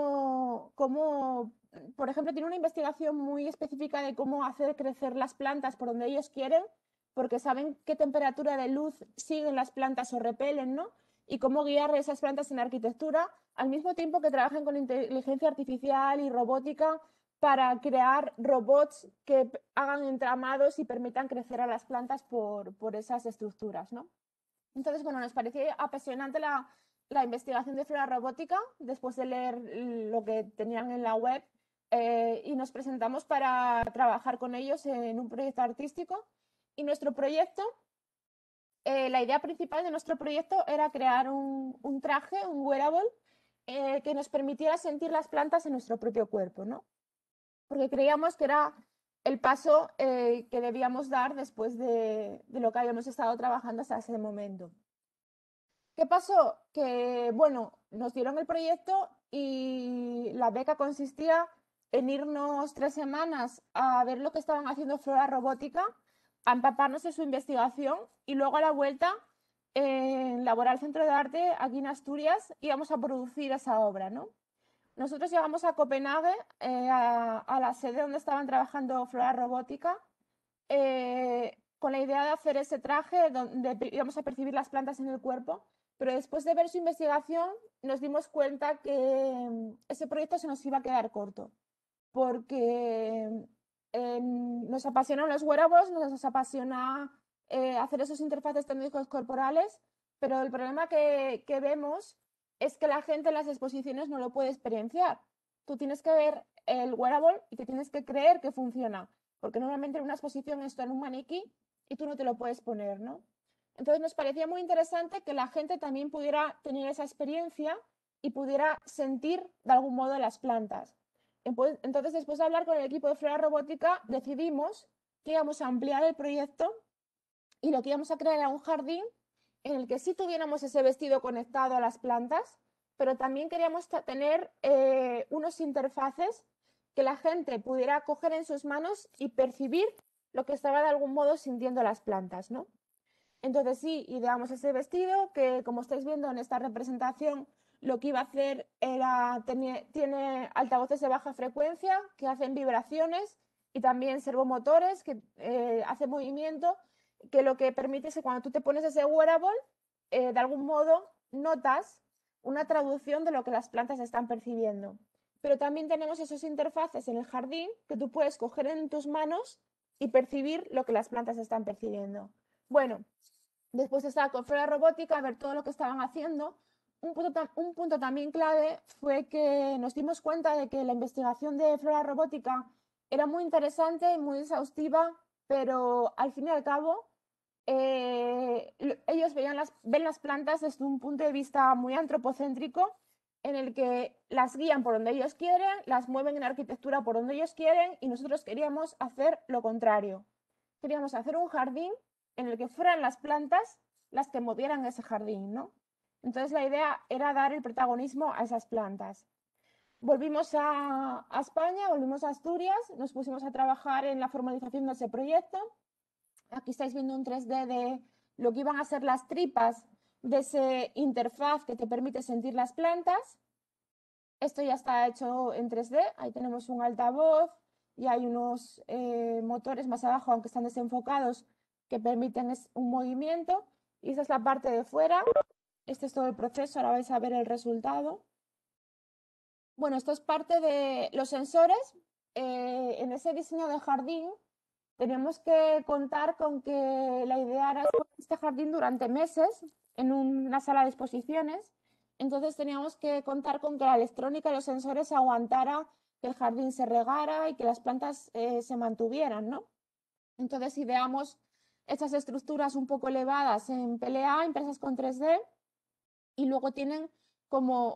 Speaker 1: por ejemplo, tiene una investigación muy específica de cómo hacer crecer las plantas por donde ellos quieren, porque saben qué temperatura de luz siguen las plantas o repelen, ¿no? Y cómo guiar esas plantas en arquitectura, al mismo tiempo que trabajan con inteligencia artificial y robótica para crear robots que hagan entramados y permitan crecer a las plantas por esas estructuras, ¿no? Entonces, bueno, nos pareció apasionante la investigación de Flora Robótica después de leer lo que tenían en la web y nos presentamos para trabajar con ellos en un proyecto artístico. Y nuestro proyecto, la idea principal de nuestro proyecto era crear un traje, un wearable, que nos permitiera sentir las plantas en nuestro propio cuerpo, ¿no? Porque creíamos que era el paso que debíamos dar después de lo que habíamos estado trabajando hasta ese momento. ¿Qué pasó? Que, bueno, nos dieron el proyecto y la beca consistía en irnos 3 semanas a ver lo que estaban haciendo Flora Robótica, a empaparnos de su investigación y luego a la vuelta en Laboral Centro de Arte, aquí en Asturias, íbamos a producir esa obra, ¿no? Nosotros llegamos a Copenhague, a la sede donde estaban trabajando Flora Robótica, con la idea de hacer ese traje donde íbamos a percibir las plantas en el cuerpo, pero después de ver su investigación nos dimos cuenta que ese proyecto se nos iba a quedar corto, porque nos apasionan los wearables, nos apasiona hacer esos interfaces tecnológicos corporales, pero el problema que vemos es que la gente en las exposiciones no lo puede experienciar. Tú tienes que ver el wearable y te tienes que creer que funciona, porque normalmente en una exposición esto en un maniquí y tú no te lo puedes poner, ¿no? Entonces nos parecía muy interesante que la gente también pudiera tener esa experiencia y pudiera sentir de algún modo las plantas. Entonces, después de hablar con el equipo de Flora Robótica, decidimos que íbamos a ampliar el proyecto y lo que íbamos a crear era un jardín en el que sí tuviéramos ese vestido conectado a las plantas, pero también queríamos tener unos interfaces que la gente pudiera coger en sus manos y percibir lo que estaba de algún modo sintiendo las plantas, ¿no? Entonces sí, ideamos ese vestido que, como estáis viendo en esta representación, lo que iba a hacer era, tiene altavoces de baja frecuencia que hacen vibraciones y también servomotores que hacen movimiento, que lo que permite es que cuando tú te pones ese wearable, de algún modo notas una traducción de lo que las plantas están percibiendo. Pero también tenemos esos interfaces en el jardín que tú puedes coger en tus manos y percibir lo que las plantas están percibiendo. Bueno, después de estar con Flora Robótica, a ver todo lo que estaban haciendo. Un punto también clave fue que nos dimos cuenta de que la investigación de Flora Robótica era muy interesante, muy exhaustiva, pero al fin y al cabo ellos ven las plantas desde un punto de vista muy antropocéntrico, en el que las guían por donde ellos quieren, las mueven en arquitectura por donde ellos quieren, y nosotros queríamos hacer lo contrario. Queríamos hacer un jardín en el que fueran las plantas las que movieran ese jardín, ¿no? Entonces la idea era dar el protagonismo a esas plantas. Volvimos a España, volvimos a Asturias, nos pusimos a trabajar en la formalización de ese proyecto. Aquí estáis viendo un 3D de lo que iban a ser las tripas de ese interfaz que te permite sentir las plantas. Esto ya está hecho en 3D, ahí tenemos un altavoz y hay unos motores más abajo, aunque están desenfocados, que permiten un movimiento. Y esa es la parte de fuera. Este es todo el proceso, ahora vais a ver el resultado. Bueno, esto es parte de los sensores. En ese diseño de jardín teníamos que contar con que la idea era este jardín durante meses en una sala de exposiciones. Entonces teníamos que contar con que la electrónica y los sensores aguantara que el jardín se regara y que las plantas se mantuvieran, ¿no? Entonces ideamos estas estructuras un poco elevadas en PLA, impresas con 3D, y luego tienen como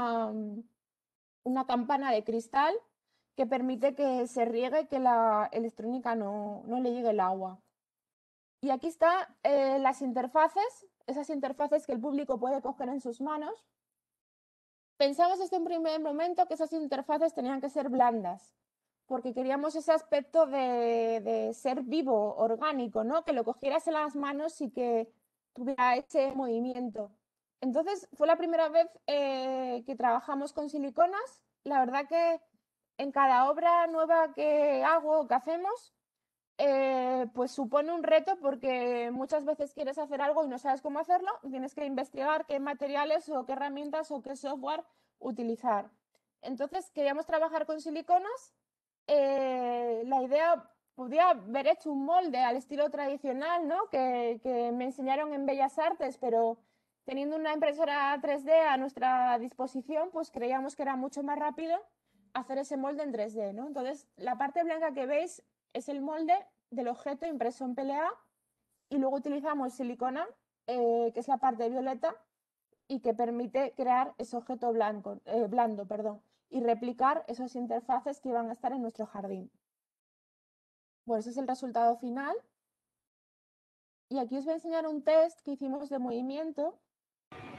Speaker 1: una campana de cristal que permite que se riegue, que la electrónica no le llegue el agua. Y aquí están las interfaces, esas interfaces que el público puede coger en sus manos. Pensamos desde un primer momento que esas interfaces tenían que ser blandas, porque queríamos ese aspecto de ser vivo, orgánico, ¿no? Que lo cogieras en las manos y que tuviera ese movimiento. Entonces fue la primera vez que trabajamos con siliconas. La verdad que en cada obra nueva que hago o que hacemos, pues supone un reto porque muchas veces quieres hacer algo y no sabes cómo hacerlo, y tienes que investigar qué materiales o qué herramientas o qué software utilizar. Entonces queríamos trabajar con siliconas. La idea podía haber hecho un molde al estilo tradicional, ¿no? Que me enseñaron en Bellas Artes, pero teniendo una impresora 3D a nuestra disposición, pues creíamos que era mucho más rápido hacer ese molde en 3D, ¿no? Entonces, la parte blanca que veis es el molde del objeto impreso en PLA, y luego utilizamos silicona, que es la parte violeta, y que permite crear ese objeto blando, perdón, y replicar esos interfaces que iban a estar en nuestro jardín. Bueno, ese es el resultado final. Y aquí os voy a enseñar un test que hicimos de movimiento.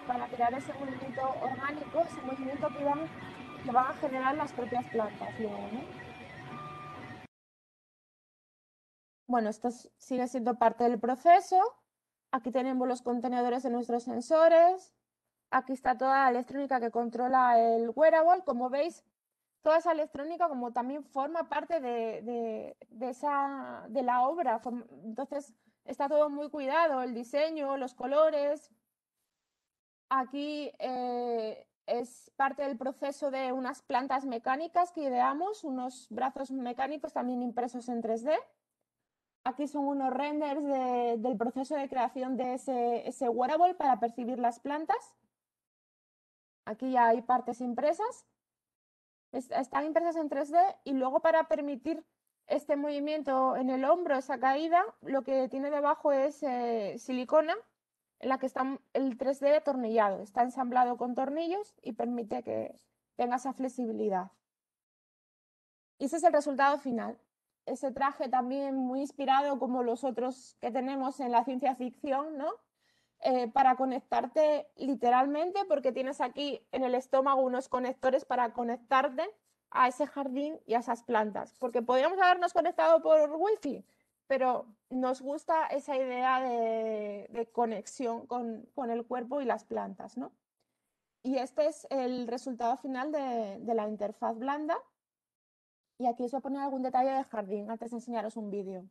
Speaker 1: para crear ese movimiento orgánico, ese movimiento que van a generar las propias plantas luego, ¿no? Bueno, sigue siendo parte del proceso. Aquí tenemos los contenedores de nuestros sensores. Aquí está toda la electrónica que controla el wearable. Como veis, toda esa electrónica como también forma parte de la obra. Entonces, está todo muy cuidado, el diseño, los colores. Aquí es parte del proceso de unas plantas mecánicas que ideamos, unos brazos mecánicos también impresos en 3D. Aquí son unos renders del proceso de creación de ese wearable para percibir las plantas. Aquí ya hay partes impresas. Están impresas en 3D y luego para permitir este movimiento en el hombro, esa caída, lo que tiene debajo es silicona en la que está el 3D atornillado. Está ensamblado con tornillos y permite que tenga esa flexibilidad. Y ese es el resultado final. Ese traje también muy inspirado como los otros que tenemos en la ciencia ficción, ¿no? Para conectarte literalmente, porque tienes aquí en el estómago unos conectores para conectarte a ese jardín y a esas plantas. Porque podríamos habernos conectado por wifi, pero nos gusta esa idea de conexión con el cuerpo y las plantas, ¿no? Y este es el resultado final de la interfaz blanda. Y aquí os voy a poner algún detalle de jardín antes de enseñaros un vídeo.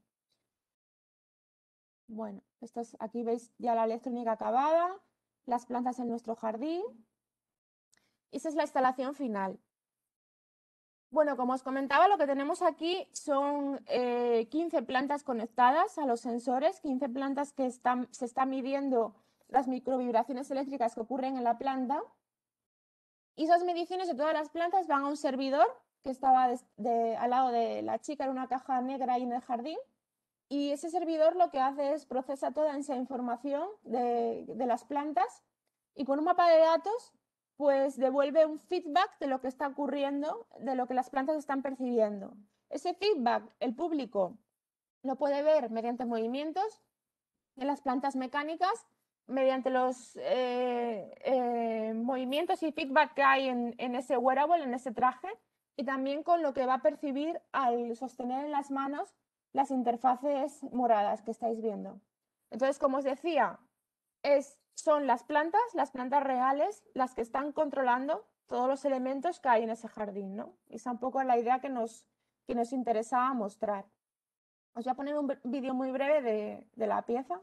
Speaker 1: Bueno, aquí veis ya la electrónica acabada, las plantas en nuestro jardín. Y esa es la instalación final. Bueno, como os comentaba, lo que tenemos aquí son 15 plantas conectadas a los sensores, 15 plantas que se están midiendo las microvibraciones eléctricas que ocurren en la planta. Y esas mediciones de todas las plantas van a un servidor que estaba al lado de la chica en una caja negra ahí en el jardín. Y ese servidor lo que hace es procesa toda esa información de las plantas y con un mapa de datos pues devuelve un feedback de lo que está ocurriendo, de lo que las plantas están percibiendo. Ese feedback el público lo puede ver mediante movimientos en las plantas mecánicas, mediante los movimientos y feedback que hay en ese wearable, en ese traje, y también con lo que va a percibir al sostener en las manos las interfaces moradas que estáis viendo. Entonces, como os decía, son las plantas reales, las que están controlando todos los elementos que hay en ese jardín, ¿no? Y esa es un poco la idea que nos interesaba mostrar. Os voy a poner un vídeo muy breve de la pieza.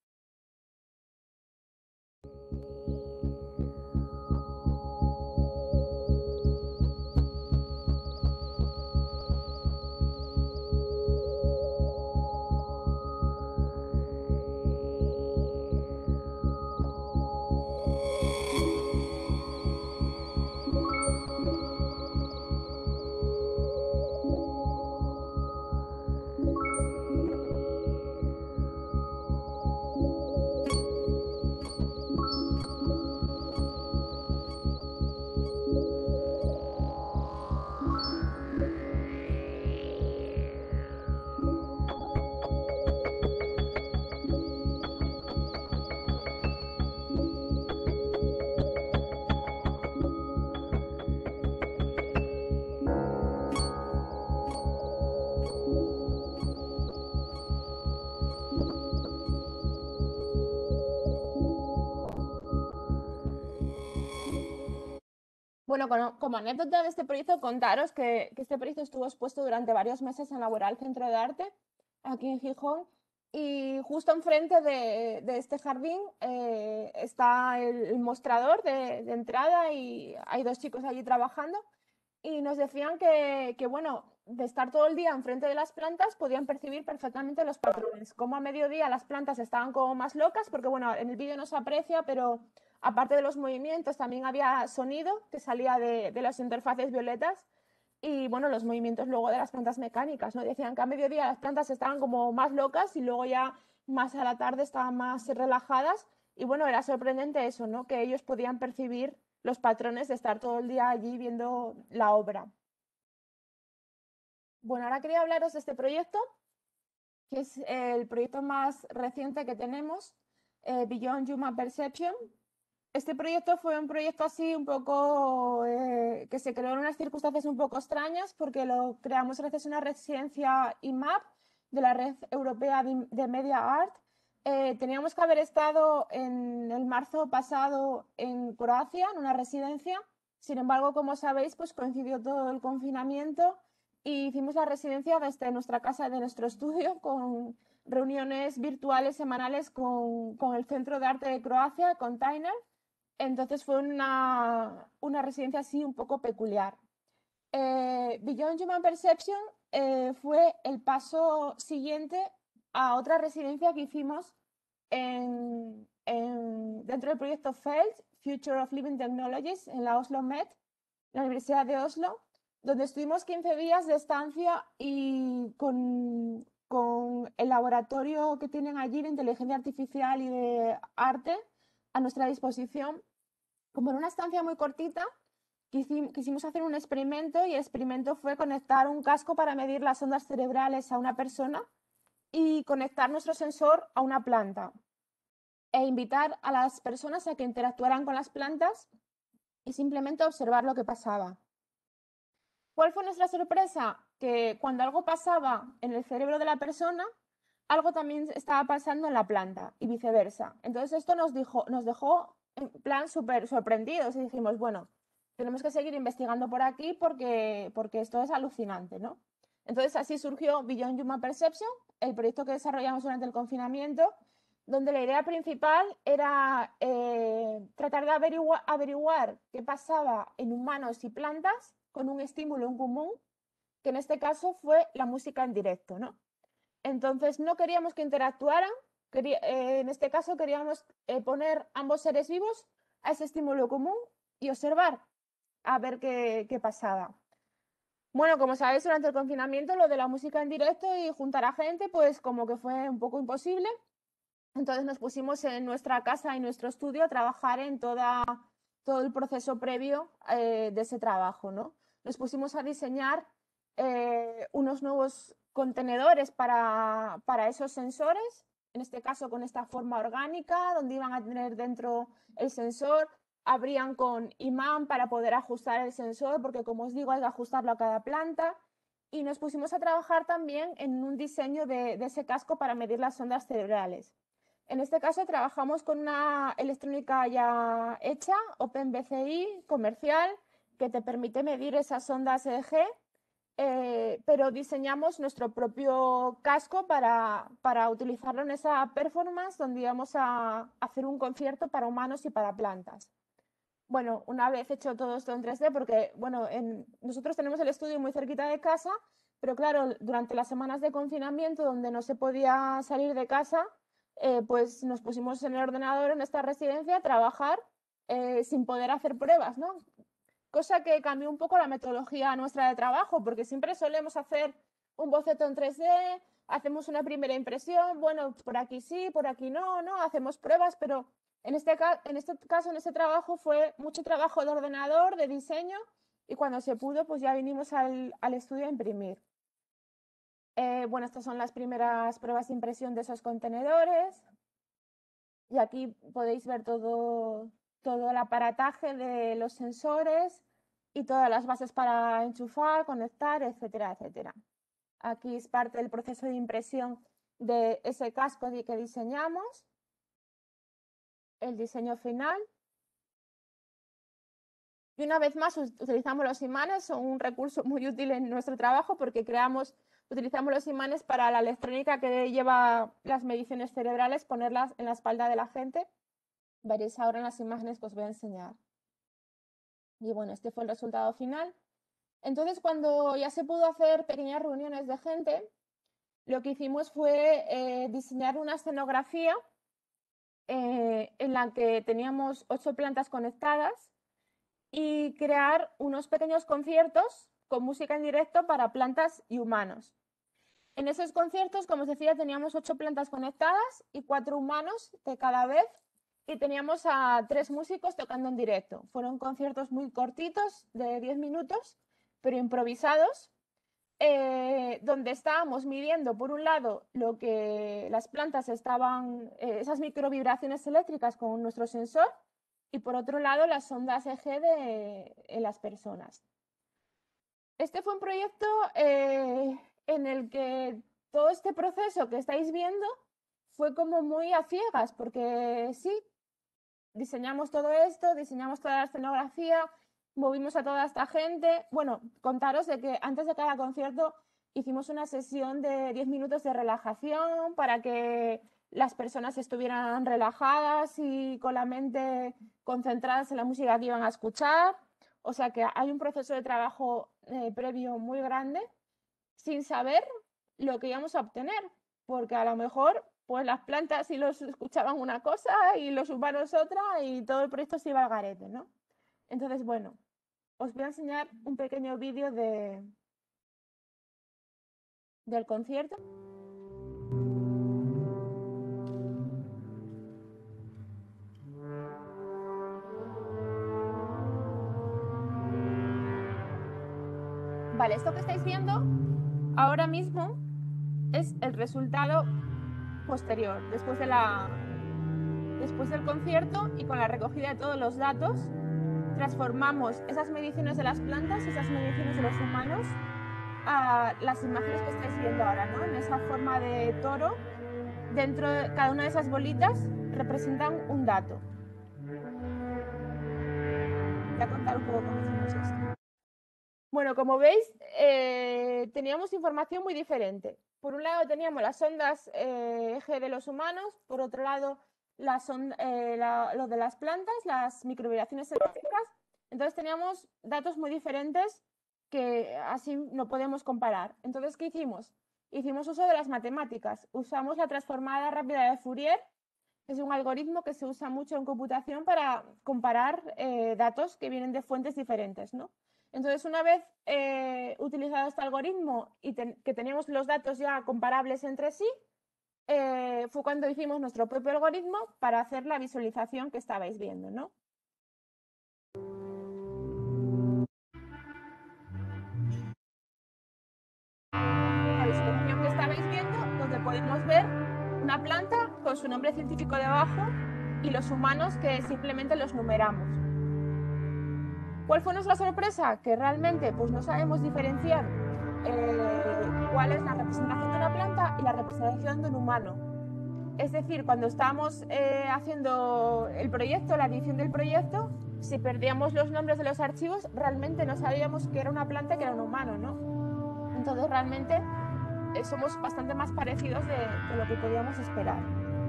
Speaker 1: Bueno, como anécdota de este proyecto, contaros que este proyecto estuvo expuesto durante varios meses en Laboral Centro de Arte, aquí en Gijón, y justo enfrente de este jardín está el mostrador de entrada y hay dos chicos allí trabajando y nos decían bueno, de estar todo el día enfrente de las plantas podían percibir perfectamente los patrones, como a mediodía las plantas estaban como más locas, porque bueno, en el vídeo no se aprecia, pero aparte de los movimientos también había sonido que salía de las interfaces violetas y bueno, los movimientos luego de las plantas mecánicas, ¿no? Decían que a mediodía las plantas estaban como más locas y luego ya más a la tarde estaban más relajadas y bueno, era sorprendente eso, ¿no? Que ellos podían percibir los patrones de estar todo el día allí viendo la obra. Bueno, ahora quería hablaros de este proyecto, que es el proyecto más reciente que tenemos, Beyond Human Perception. Este proyecto fue un proyecto así un poco que se creó en unas circunstancias un poco extrañas porque lo creamos gracias a una residencia IMAP de la Red Europea de Media Art. Teníamos que haber estado en el marzo pasado en Croacia, en una residencia. Sin embargo, como sabéis, pues coincidió todo el confinamiento y hicimos la residencia desde nuestra casa, de nuestro estudio, con reuniones virtuales semanales con el Centro de Arte de Croacia, con Tainer. Entonces fue una residencia así un poco peculiar. Beyond Human Perception fue el paso siguiente a otra residencia que hicimos dentro del proyecto FELT, Future of Living Technologies, en la Oslo Met, la Universidad de Oslo, donde estuvimos 15 días de estancia y con el laboratorio que tienen allí de inteligencia artificial y de arte a nuestra disposición. Como en una estancia muy cortita, quisimos hacer un experimento y el experimento fue conectar un casco para medir las ondas cerebrales a una persona y conectar nuestro sensor a una planta e invitar a las personas a que interactuaran con las plantas y simplemente observar lo que pasaba. ¿Cuál fue nuestra sorpresa? Que cuando algo pasaba en el cerebro de la persona, algo también estaba pasando en la planta y viceversa. Entonces esto nos dejó en plan súper sorprendidos y dijimos, bueno, tenemos que seguir investigando por aquí porque esto es alucinante, ¿no? Entonces así surgió Beyond Human Perception, el proyecto que desarrollamos durante el confinamiento, donde la idea principal era tratar de averiguar qué pasaba en humanos y plantas con un estímulo en común, que en este caso fue la música en directo, ¿no? Entonces no queríamos que interactuaran, en este caso queríamos poner ambos seres vivos a ese estímulo común y observar a ver qué pasaba. Bueno, como sabéis, durante el confinamiento lo de la música en directo y juntar a gente, pues como que fue un poco imposible. Entonces nos pusimos en nuestra casa y nuestro estudio a trabajar en todo el proceso previo de ese trabajo, ¿no? Nos pusimos a diseñar unos nuevos contenedores para esos sensores, en este caso con esta forma orgánica, donde iban a tener dentro el sensor, abrían con imán para poder ajustar el sensor, porque como os digo, hay que ajustarlo a cada planta. Y nos pusimos a trabajar también en un diseño de ese casco para medir las ondas cerebrales. En este caso trabajamos con una electrónica ya hecha, OpenBCI, comercial, que te permite medir esas ondas EEG, pero diseñamos nuestro propio casco para utilizarlo en esa performance donde íbamos a hacer un concierto para humanos y para plantas. Bueno, una vez hecho todo esto en 3D, porque bueno, nosotros tenemos el estudio muy cerquita de casa, pero claro, durante las semanas de confinamiento donde no se podía salir de casa, pues nos pusimos en el ordenador en esta residencia a trabajar sin poder hacer pruebas, ¿no? Cosa que cambió un poco la metodología nuestra de trabajo, porque siempre solemos hacer un boceto en 3D, hacemos una primera impresión, bueno, por aquí sí, por aquí no, no, hacemos pruebas, pero en este caso, en este trabajo fue mucho trabajo de ordenador, de diseño, y cuando se pudo, pues ya vinimos al estudio a imprimir. Bueno, estas son las primeras pruebas de impresión de esos contenedores. Y aquí podéis ver todo el aparataje de los sensores y todas las bases para enchufar, conectar, etcétera, etcétera. Aquí es parte del proceso de impresión de ese casco que diseñamos, el diseño final. Y una vez más utilizamos los imanes, son un recurso muy útil en nuestro trabajo porque utilizamos los imanes para la electrónica que lleva las mediciones cerebrales, ponerlas en la espalda de la gente. Veréis ahora en las imágenes que os voy a enseñar. Y bueno, este fue el resultado final. Entonces, cuando ya se pudo hacer pequeñas reuniones de gente, lo que hicimos fue diseñar una escenografía en la que teníamos 8 plantas conectadas y crear unos pequeños conciertos con música en directo para plantas y humanos. En esos conciertos, como os decía, teníamos 8 plantas conectadas y 4 humanos de cada vez y teníamos a 3 músicos tocando en directo. Fueron conciertos muy cortitos, de 10 minutos, pero improvisados, donde estábamos midiendo, por un lado, lo que las plantas estaban, esas microvibraciones eléctricas con nuestro sensor, y por otro lado las ondas EG en las personas. Este fue un proyecto en el que todo este proceso que estáis viendo fue como muy a ciegas, porque sí, diseñamos todo esto, diseñamos toda la escenografía, movimos a toda esta gente. Bueno, contaros de que antes de cada concierto hicimos una sesión de 10 minutos de relajación para que las personas estuvieran relajadas y con la mente concentradas en la música que iban a escuchar. O sea que hay un proceso de trabajo previo muy grande sin saber lo que íbamos a obtener, porque a lo mejor pues las plantas y los escuchaban una cosa y los humanos otra y todo el proyecto se iba al garete, ¿no? Entonces, bueno, os voy a enseñar un pequeño vídeo del concierto. Vale, esto que estáis viendo ahora mismo es el resultado posterior, después del concierto y con la recogida de todos los datos, transformamos esas mediciones de las plantas y esas mediciones de los humanos a las imágenes que estáis viendo ahora, ¿no? En esa forma de toro, dentro de cada una de esas bolitas representan un dato. Voy a contar un poco cómo hicimos esto. Bueno, como veis, teníamos información muy diferente. Por un lado teníamos las ondas eje de los humanos, por otro lado lo de las plantas, las microvibraciones eléctricas. Entonces teníamos datos muy diferentes que así no podemos comparar. Entonces, ¿qué hicimos? Hicimos uso de las matemáticas. Usamos la transformada rápida de Fourier. Es un algoritmo que se usa mucho en computación para comparar datos que vienen de fuentes diferentes, ¿no? Entonces, una vez utilizado este algoritmo y que teníamos los datos ya comparables entre sí, fue cuando hicimos nuestro propio algoritmo para hacer la visualización que estabais viendo, ¿no? La visualización que estabais viendo, donde podemos ver una planta con su nombre científico debajo y los humanos que simplemente los numeramos. ¿Cuál fue nuestra sorpresa? Que realmente pues, no sabemos diferenciar cuál es la representación de una planta y la representación de un humano. Es decir, cuando estábamos haciendo el proyecto, la edición del proyecto, si perdíamos los nombres de los archivos, realmente no sabíamos que era una planta y que era un humano, ¿no? Entonces realmente somos bastante más parecidos de lo que podíamos esperar.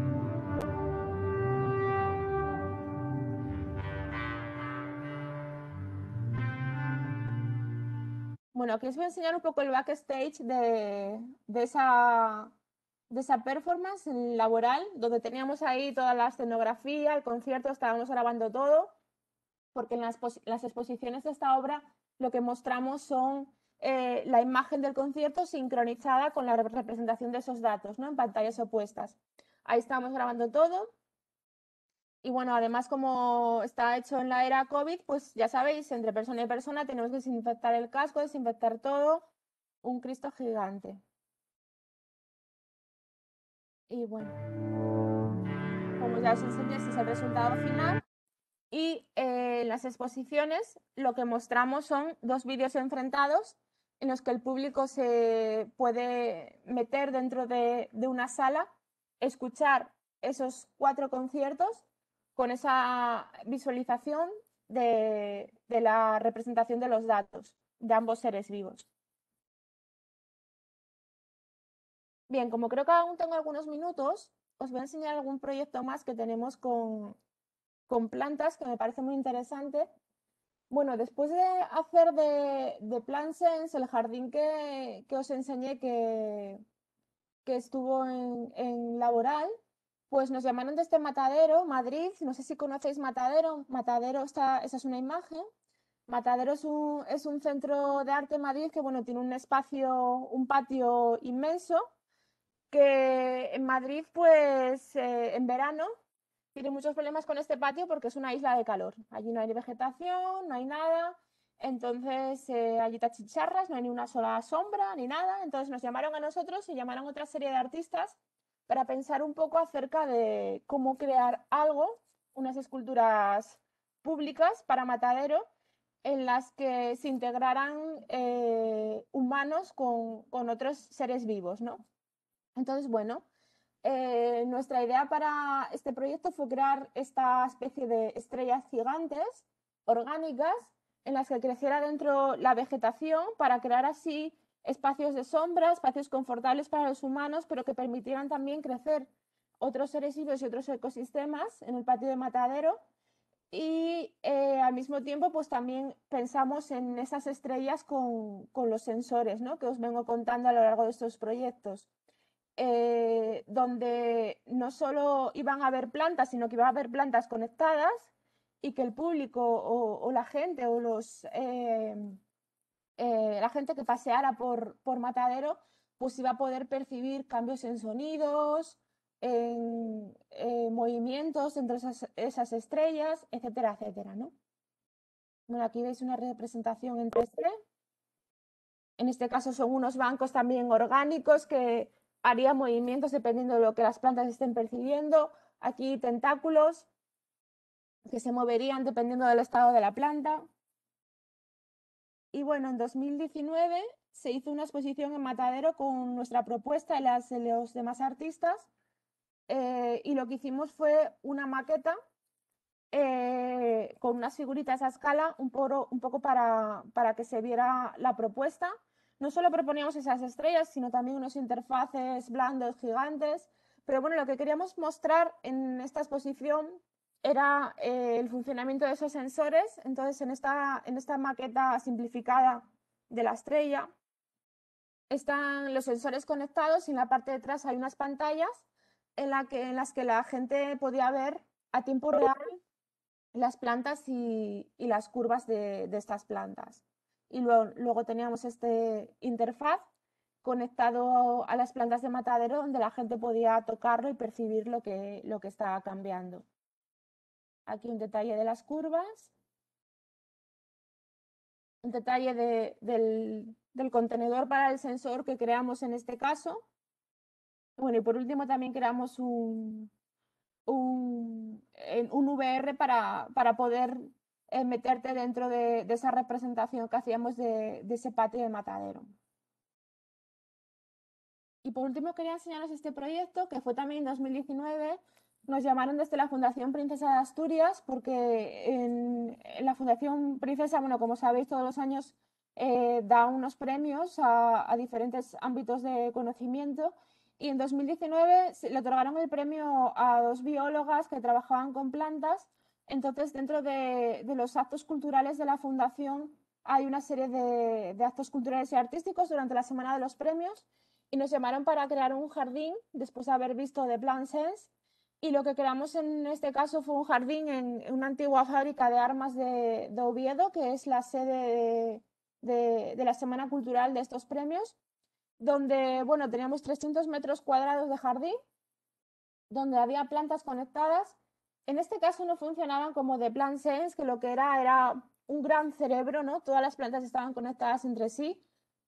Speaker 1: Bueno, aquí os voy a enseñar un poco el backstage de esa performance laboral, donde teníamos ahí toda la escenografía, el concierto, estábamos grabando todo, porque en las exposiciones de esta obra lo que mostramos son la imagen del concierto sincronizada con la representación de esos datos, ¿no? En pantallas opuestas. Ahí estábamos grabando todo. Y bueno, además como está hecho en la era COVID, pues ya sabéis, entre persona y persona tenemos que desinfectar el casco, desinfectar todo, un Cristo gigante. Y bueno, como ya os enseñé, este es el resultado final. Y en las exposiciones lo que mostramos son dos vídeos enfrentados en los que el público se puede meter dentro de una sala, escuchar esos 4 conciertos con esa visualización de la representación de los datos de ambos seres vivos. Bien, como creo que aún tengo algunos minutos, os voy a enseñar algún proyecto más que tenemos con plantas que me parece muy interesante. Bueno, después de hacer de Plant Sense, el jardín que os enseñé que estuvo en Laboral, pues nos llamaron desde Matadero, Madrid. No sé si conocéis Matadero. Matadero, esa es una imagen. Matadero es un centro de arte en Madrid que, bueno, tiene un espacio, un patio inmenso, que en Madrid, pues en verano, tiene muchos problemas con este patio porque es una isla de calor. Allí no hay vegetación, no hay nada. Entonces, allí te achicharras, no hay ni una sola sombra ni nada. Entonces nos llamaron a nosotros y llamaron a otra serie de artistas para pensar un poco acerca de cómo crear algo, unas esculturas públicas para Matadero en las que se integraran humanos con otros seres vivos, ¿no? Entonces, bueno, nuestra idea para este proyecto fue crear esta especie de estrellas gigantes orgánicas en las que creciera dentro la vegetación para crear así espacios de sombra, espacios confortables para los humanos, pero que permitieran también crecer otros seres vivos y otros ecosistemas en el patio de Matadero. Y al mismo tiempo, pues también pensamos en esas estrellas con los sensores, ¿no? Que os vengo contando a lo largo de estos proyectos. Donde no solo iban a haber plantas, sino que iba a haber plantas conectadas y que el público o la gente o la gente que paseara por Matadero pues iba a poder percibir cambios en sonidos, en movimientos entre esas estrellas, etcétera, etcétera, ¿no? Bueno, aquí veis una representación en 3D. En este caso son unos bancos también orgánicos que harían movimientos dependiendo de lo que las plantas estén percibiendo. Aquí tentáculos que se moverían dependiendo del estado de la planta. Y bueno, en 2019 se hizo una exposición en Matadero con nuestra propuesta y las de los demás artistas. Y lo que hicimos fue una maqueta con unas figuritas a escala, un poco para que se viera la propuesta. No solo proponíamos esas estrellas, sino también unos interfaces blandos gigantes. Pero bueno, lo que queríamos mostrar en esta exposición era el funcionamiento de esos sensores. Entonces, en esta maqueta simplificada de la estrella, están los sensores conectados y en la parte de atrás hay unas pantallas en las que la gente podía ver a tiempo real las plantas y las curvas de estas plantas. Y luego teníamos este interfaz conectado a las plantas de Matadero donde la gente podía tocarlo y percibir lo que estaba cambiando. Aquí un detalle de las curvas, un detalle del contenedor para el sensor que creamos en este caso. Bueno, y por último también creamos un VR para poder meterte dentro de esa representación que hacíamos de ese patio de Matadero. Y por último quería enseñaros este proyecto que fue también en 2019. Nos llamaron desde la Fundación Princesa de Asturias porque en la Fundación Princesa, bueno, como sabéis, todos los años da unos premios a diferentes ámbitos de conocimiento. Y en 2019 le otorgaron el premio a dos biólogas que trabajaban con plantas. Entonces, dentro de los actos culturales de la Fundación hay una serie de actos culturales y artísticos durante la semana de los premios y nos llamaron para crear un jardín después de haber visto The Plant Sense. Y lo que creamos en este caso fue un jardín en una antigua fábrica de armas de Oviedo, que es la sede de la Semana Cultural de estos premios, donde bueno, teníamos 300 metros cuadrados de jardín, donde había plantas conectadas. En este caso no funcionaban como The Plant Sense, que lo que era un gran cerebro, ¿no? Todas las plantas estaban conectadas entre sí.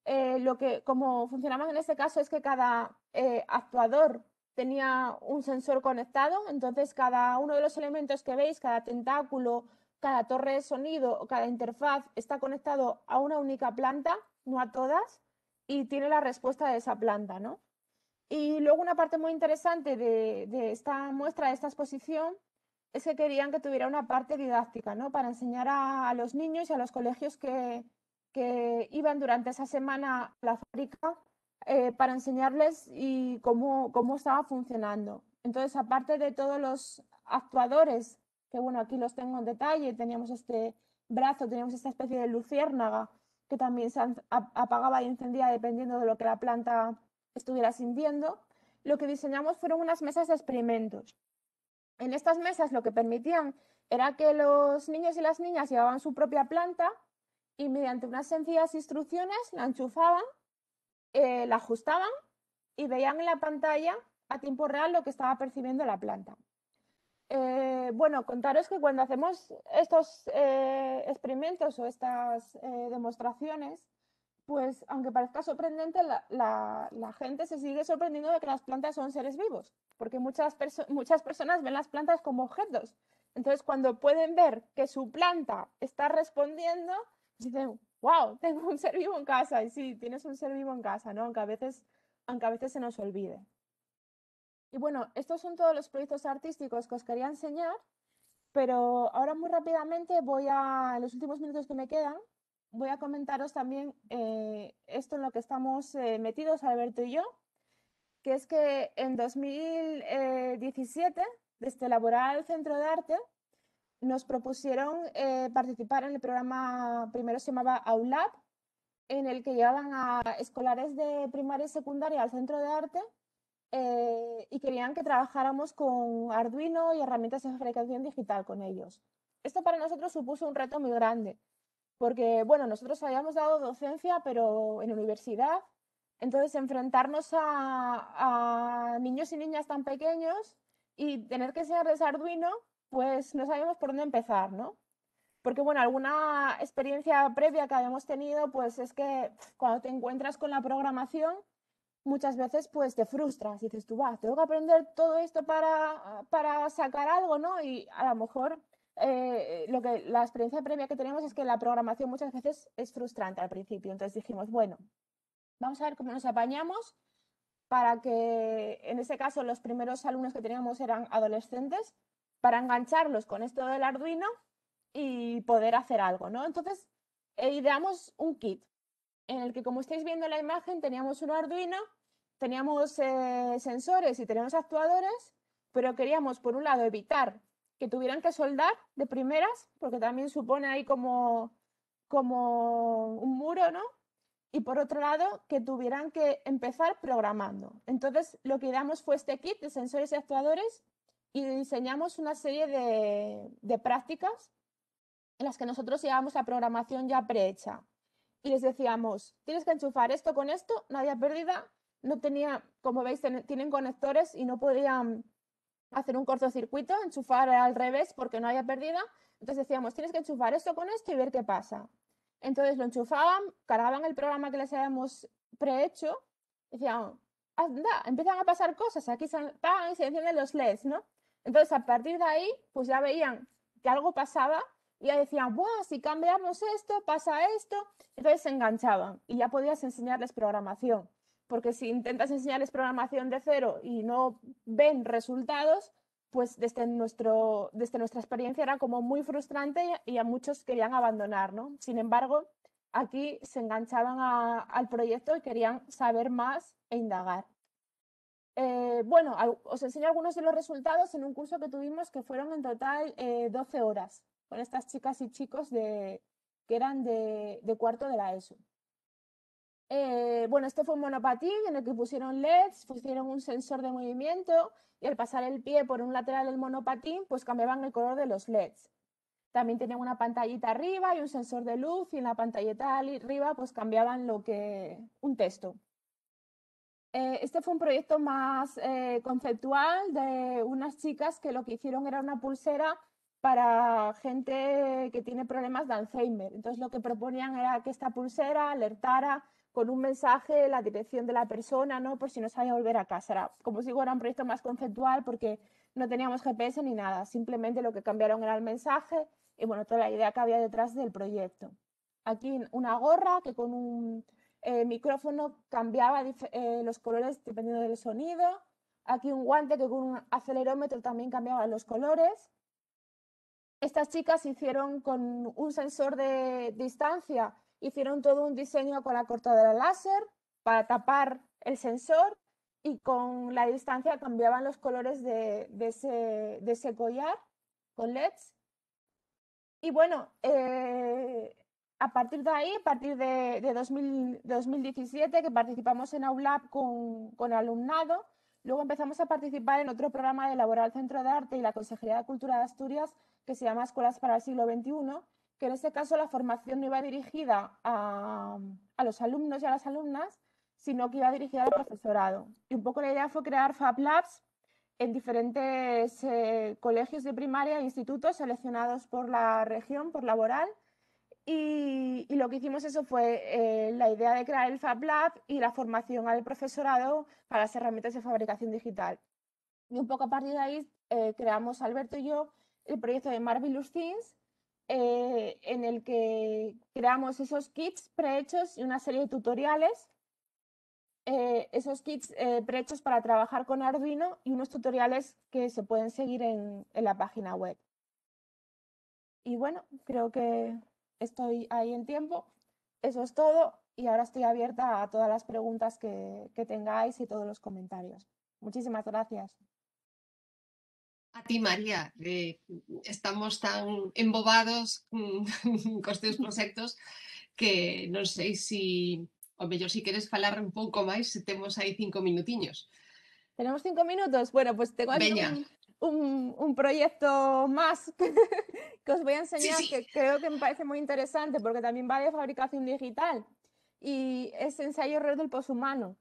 Speaker 1: Como funcionaban en este caso es que cada actuador tenía un sensor conectado, entonces cada uno de los elementos que veis, cada tentáculo, cada torre de sonido o cada interfaz está conectado a una única planta, no a todas, y tiene la respuesta de esa planta, ¿no? Y luego una parte muy interesante de esta muestra, de esta exposición, es que querían que tuviera una parte didáctica, ¿no? Para enseñar a los niños y a los colegios que iban durante esa semana a la fábrica para enseñarles y cómo estaba funcionando. Entonces, aparte de todos los actuadores, que bueno, aquí los tengo en detalle, teníamos este brazo, teníamos esta especie de luciérnaga que también se apagaba y encendía dependiendo de lo que la planta estuviera sintiendo. Lo que diseñamos fueron unas mesas de experimentos. En estas mesas lo que permitían era que los niños y las niñas llevaban su propia planta y mediante unas sencillas instrucciones la enchufaban, la ajustaban y veían en la pantalla a tiempo real lo que estaba percibiendo la planta. Bueno, contaros que cuando hacemos estos experimentos o estas demostraciones, pues aunque parezca sorprendente, la gente se sigue sorprendiendo de que las plantas son seres vivos, porque muchas personas ven las plantas como objetos Entonces, cuando pueden ver que su planta está respondiendo, dicen, wow, tengo un ser vivo en casa. Y sí, tienes un ser vivo en casa, ¿no? Aunque a veces se nos olvide. Y bueno, estos son todos los proyectos artísticos que os quería enseñar, pero ahora muy rápidamente en los últimos minutos que me quedan, voy a comentaros también esto en lo que estamos metidos, Alberto y yo, que es que en 2017, desde Laboral Centro de Arte, nos propusieron participar en el programa, primero se llamaba AULAB, en el que llevaban a escolares de primaria y secundaria al centro de arte y querían que trabajáramos con Arduino y herramientas de fabricación digital con ellos. Esto para nosotros supuso un reto muy grande, porque bueno, nosotros habíamos dado docencia, pero en universidad, entonces enfrentarnos a niños y niñas tan pequeños y tener que enseñarles Arduino, pues no sabíamos por dónde empezar, ¿no? Porque, bueno, alguna experiencia previa que habíamos tenido, pues es que cuando te encuentras con la programación, muchas veces pues te frustras y dices tú, va, tengo que aprender todo esto para sacar algo, ¿no? Y a lo mejor la experiencia previa que tenemos es que la programación muchas veces es frustrante al principio. Entonces dijimos, bueno, vamos a ver cómo nos apañamos para que, en ese caso, los primeros alumnos que teníamos eran adolescentes, para engancharlos con esto del Arduino y poder hacer algo, ¿no? Entonces, ideamos un kit en el que, como estáis viendo en la imagen, teníamos un Arduino, teníamos sensores y teníamos actuadores, pero queríamos, por un lado, evitar que tuvieran que soldar de primeras, porque también supone ahí como un muro, ¿no? Y por otro lado, que tuvieran que empezar programando. Entonces, lo que damos fue este kit de sensores y actuadores y diseñamos una serie de prácticas en las que nosotros llevábamos la programación ya prehecha. Y les decíamos, tienes que enchufar esto con esto, nadie pérdida. No tenía, como veis, tienen conectores y no podían hacer un cortocircuito, enchufar al revés porque no haya pérdida. Entonces decíamos, tienes que enchufar esto con esto y ver qué pasa. Entonces lo enchufaban, cargaban el programa que les habíamos prehecho, decían, anda, empiezan a pasar cosas, aquí se apagan y se encienden los LEDs, ¿no? Entonces a partir de ahí, pues ya veían que algo pasaba y ya decían, ¡buah! Si cambiamos esto, pasa esto. Entonces se enganchaban y ya podías enseñarles programación. Porque si intentas enseñarles programación de cero y no ven resultados, pues desde nuestra experiencia era como muy frustrante y a muchos querían abandonar, ¿no? Sin embargo, aquí se enganchaban al proyecto y querían saber más e indagar. Bueno, os enseño algunos de los resultados en un curso que tuvimos que fueron en total 12 horas con estas chicas y chicos que eran de cuarto de la ESO. Bueno, este fue un monopatín en el que pusieron LEDs, pusieron un sensor de movimiento y al pasar el pie por un lateral del monopatín, pues cambiaban el color de los LEDs. También tenían una pantallita arriba y un sensor de luz y en la pantallita arriba pues cambiaban un texto. Este fue un proyecto más conceptual de unas chicas que lo que hicieron era una pulsera para gente que tiene problemas de Alzheimer. Entonces lo que proponían era que esta pulsera alertara con un mensaje la dirección de la persona, ¿no? Por si no sabía volver a casa. Como os digo, era un proyecto más conceptual porque no teníamos GPS ni nada. Simplemente lo que cambiaron era el mensaje y bueno, toda la idea que había detrás del proyecto. Aquí una gorra que con un micrófono cambiaba los colores dependiendo del sonido. Aquí un guante que con un acelerómetro también cambiaba los colores. Estas chicas hicieron con un sensor de distancia, hicieron todo un diseño con la cortadora láser para tapar el sensor y con la distancia cambiaban los colores de ese collar con LEDs. Y bueno, a partir de ahí, a partir de 2017, que participamos en AULAB con alumnado, luego empezamos a participar en otro programa de Laboral Centro de Arte y la Consejería de Cultura de Asturias, que se llama Escuelas para el Siglo XXI, que en este caso la formación no iba dirigida a los alumnos y a las alumnas, sino que iba dirigida al profesorado. Y un poco la idea fue crear Fab Labs en diferentes colegios de primaria e institutos seleccionados por la región, por Laboral. Y lo que hicimos eso fue la idea de crear el Fab Lab y la formación al profesorado para las herramientas de fabricación digital. Y un poco a partir de ahí creamos Alberto y yo el proyecto de Marvelous Things, en el que creamos esos kits prehechos y una serie de tutoriales. Esos kits prehechos para trabajar con Arduino y unos tutoriales que se pueden seguir en la página web. Y bueno, creo que estoy ahí en tiempo. Eso es todo y ahora estoy abierta a todas las preguntas que tengáis y todos los comentarios. Muchísimas gracias.
Speaker 2: A ti, María, estamos tan embobados cos teus proxectos que non sei si, o mellor, si queres falar un pouco máis, se temos aí 5 minutiños.
Speaker 1: ¿Tenemos 5 minutos? Bueno, pues tengo aquí
Speaker 2: Veña,
Speaker 1: un proyecto más que os voy a
Speaker 2: sí,
Speaker 1: enseñar
Speaker 2: sí.
Speaker 1: que creo que me parece muy interesante porque también va de fabricación digital y es ensayo error del poshumano.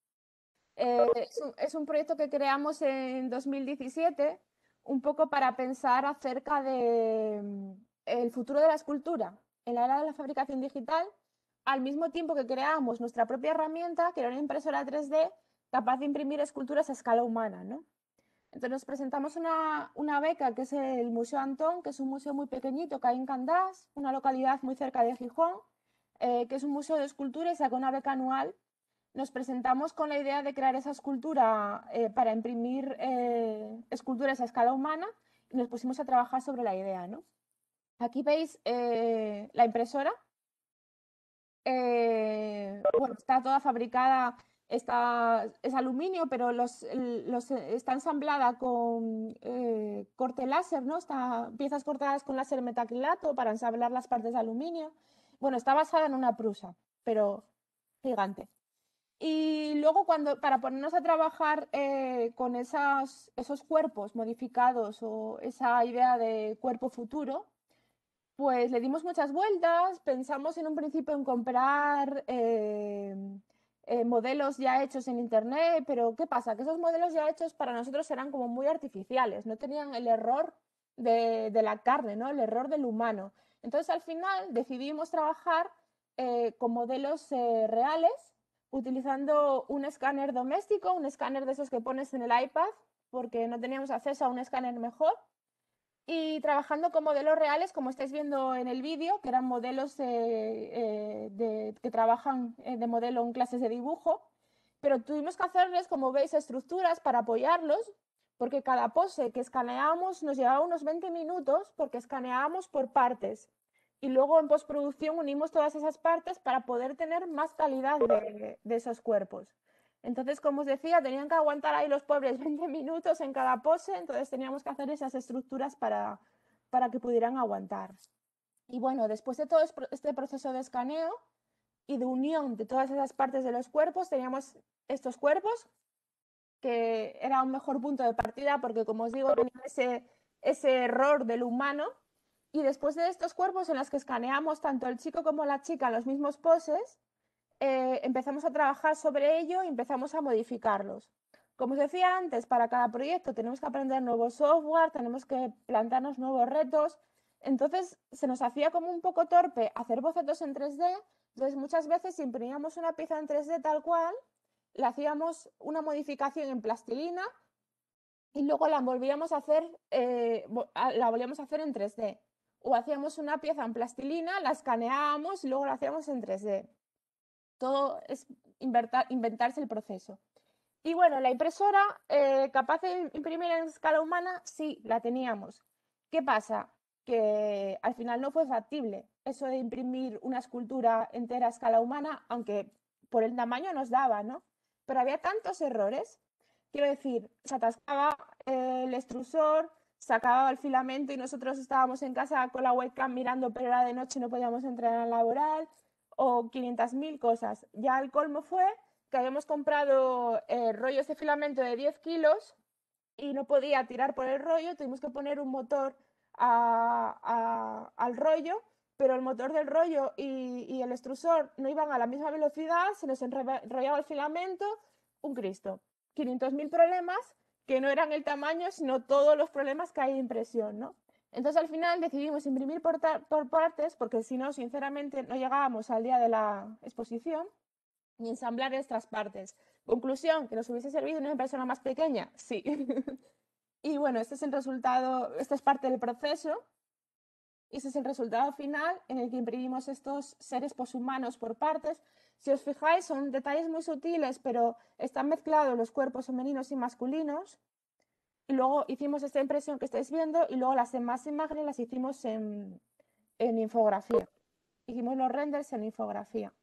Speaker 1: Es un proyecto que creamos en 2017 un poco para pensar acerca de el futuro de la escultura en la era de la fabricación digital, al mismo tiempo que creamos nuestra propia herramienta, que era una impresora 3D capaz de imprimir esculturas a escala humana, ¿no? Entonces nos presentamos una beca que es el Museo Antón, que es un museo muy pequeñito que hay en Candás, una localidad muy cerca de Gijón, que es un museo de escultura y saca una beca anual. Nos presentamos con la idea de crear esa escultura para imprimir esculturas a escala humana y nos pusimos a trabajar sobre la idea, ¿no? Aquí veis la impresora. Bueno, está toda fabricada, es aluminio, pero está ensamblada con corte láser, ¿no? Está piezas cortadas con láser metacrilato para ensamblar las partes de aluminio. Bueno, está basada en una prusa, pero gigante. Y luego para ponernos a trabajar con esos cuerpos modificados o esa idea de cuerpo futuro, pues le dimos muchas vueltas, pensamos en un principio en comprar modelos ya hechos en internet, pero ¿qué pasa? Que esos modelos ya hechos para nosotros eran como muy artificiales, no tenían el error de la carne, ¿no? El error del humano. Entonces al final decidimos trabajar con modelos reales, utilizando un escáner doméstico, un escáner de esos que pones en el iPad, porque no teníamos acceso a un escáner mejor y trabajando con modelos reales, como estáis viendo en el vídeo, que eran modelos que trabajan de modelo en clases de dibujo, pero tuvimos que hacerles, como veis, estructuras para apoyarlos, porque cada pose que escaneábamos nos llevaba unos 20 minutos, porque escaneábamos por partes. Y luego en postproducción unimos todas esas partes para poder tener más calidad de esos cuerpos. Entonces, como os decía, tenían que aguantar ahí los pobres 20 minutos en cada pose, entonces teníamos que hacer esas estructuras para que pudieran aguantar. Y bueno, después de todo este proceso de escaneo y de unión de todas esas partes de los cuerpos, teníamos estos cuerpos, que era un mejor punto de partida porque, como os digo, tenían ese error del humano. Y después de estos cuerpos en los que escaneamos tanto el chico como la chica en los mismos poses, empezamos a trabajar sobre ello y empezamos a modificarlos. Como os decía antes, para cada proyecto tenemos que aprender nuevo software, tenemos que plantearnos nuevos retos. Entonces se nos hacía como un poco torpe hacer bocetos en 3D. Entonces muchas veces imprimíamos una pieza en 3D tal cual, le hacíamos una modificación en plastilina y luego la volvíamos a hacer, la volvíamos a hacer en 3D. O hacíamos una pieza en plastilina, la escaneábamos y luego la hacíamos en 3D. Todo es inventarse el proceso. Y bueno, la impresora capaz de imprimir en escala humana, sí, la teníamos. ¿Qué pasa? Que al final no fue factible eso de imprimir una escultura entera a escala humana, aunque por el tamaño nos daba, ¿no? Pero había tantos errores, quiero decir, se atascaba el extrusor, se acababa el filamento y nosotros estábamos en casa con la webcam mirando, pero era de noche y no podíamos entrar a la laboral, o 500.000 cosas. Ya el colmo fue que habíamos comprado rollos de filamento de 10 kilos y no podía tirar por el rollo, tuvimos que poner un motor al rollo, pero el motor del rollo y el extrusor no iban a la misma velocidad, se nos enrollaba el filamento, un Cristo. 500.000 problemas que no eran el tamaño, sino todos los problemas que hay de impresión, ¿no? Entonces al final decidimos imprimir por partes, porque si no, sinceramente, no llegábamos al día de la exposición ni ensamblar estas partes. Conclusión, que nos hubiese servido una impresora más pequeña, sí. Y bueno, este es el resultado, esta es parte del proceso. Y ese es el resultado final en el que imprimimos estos seres poshumanos por partes. Si os fijáis, son detalles muy sutiles, pero están mezclados los cuerpos femeninos y masculinos. Y luego hicimos esta impresión que estáis viendo y luego las demás imágenes las hicimos en infografía. Hicimos los renders en infografía.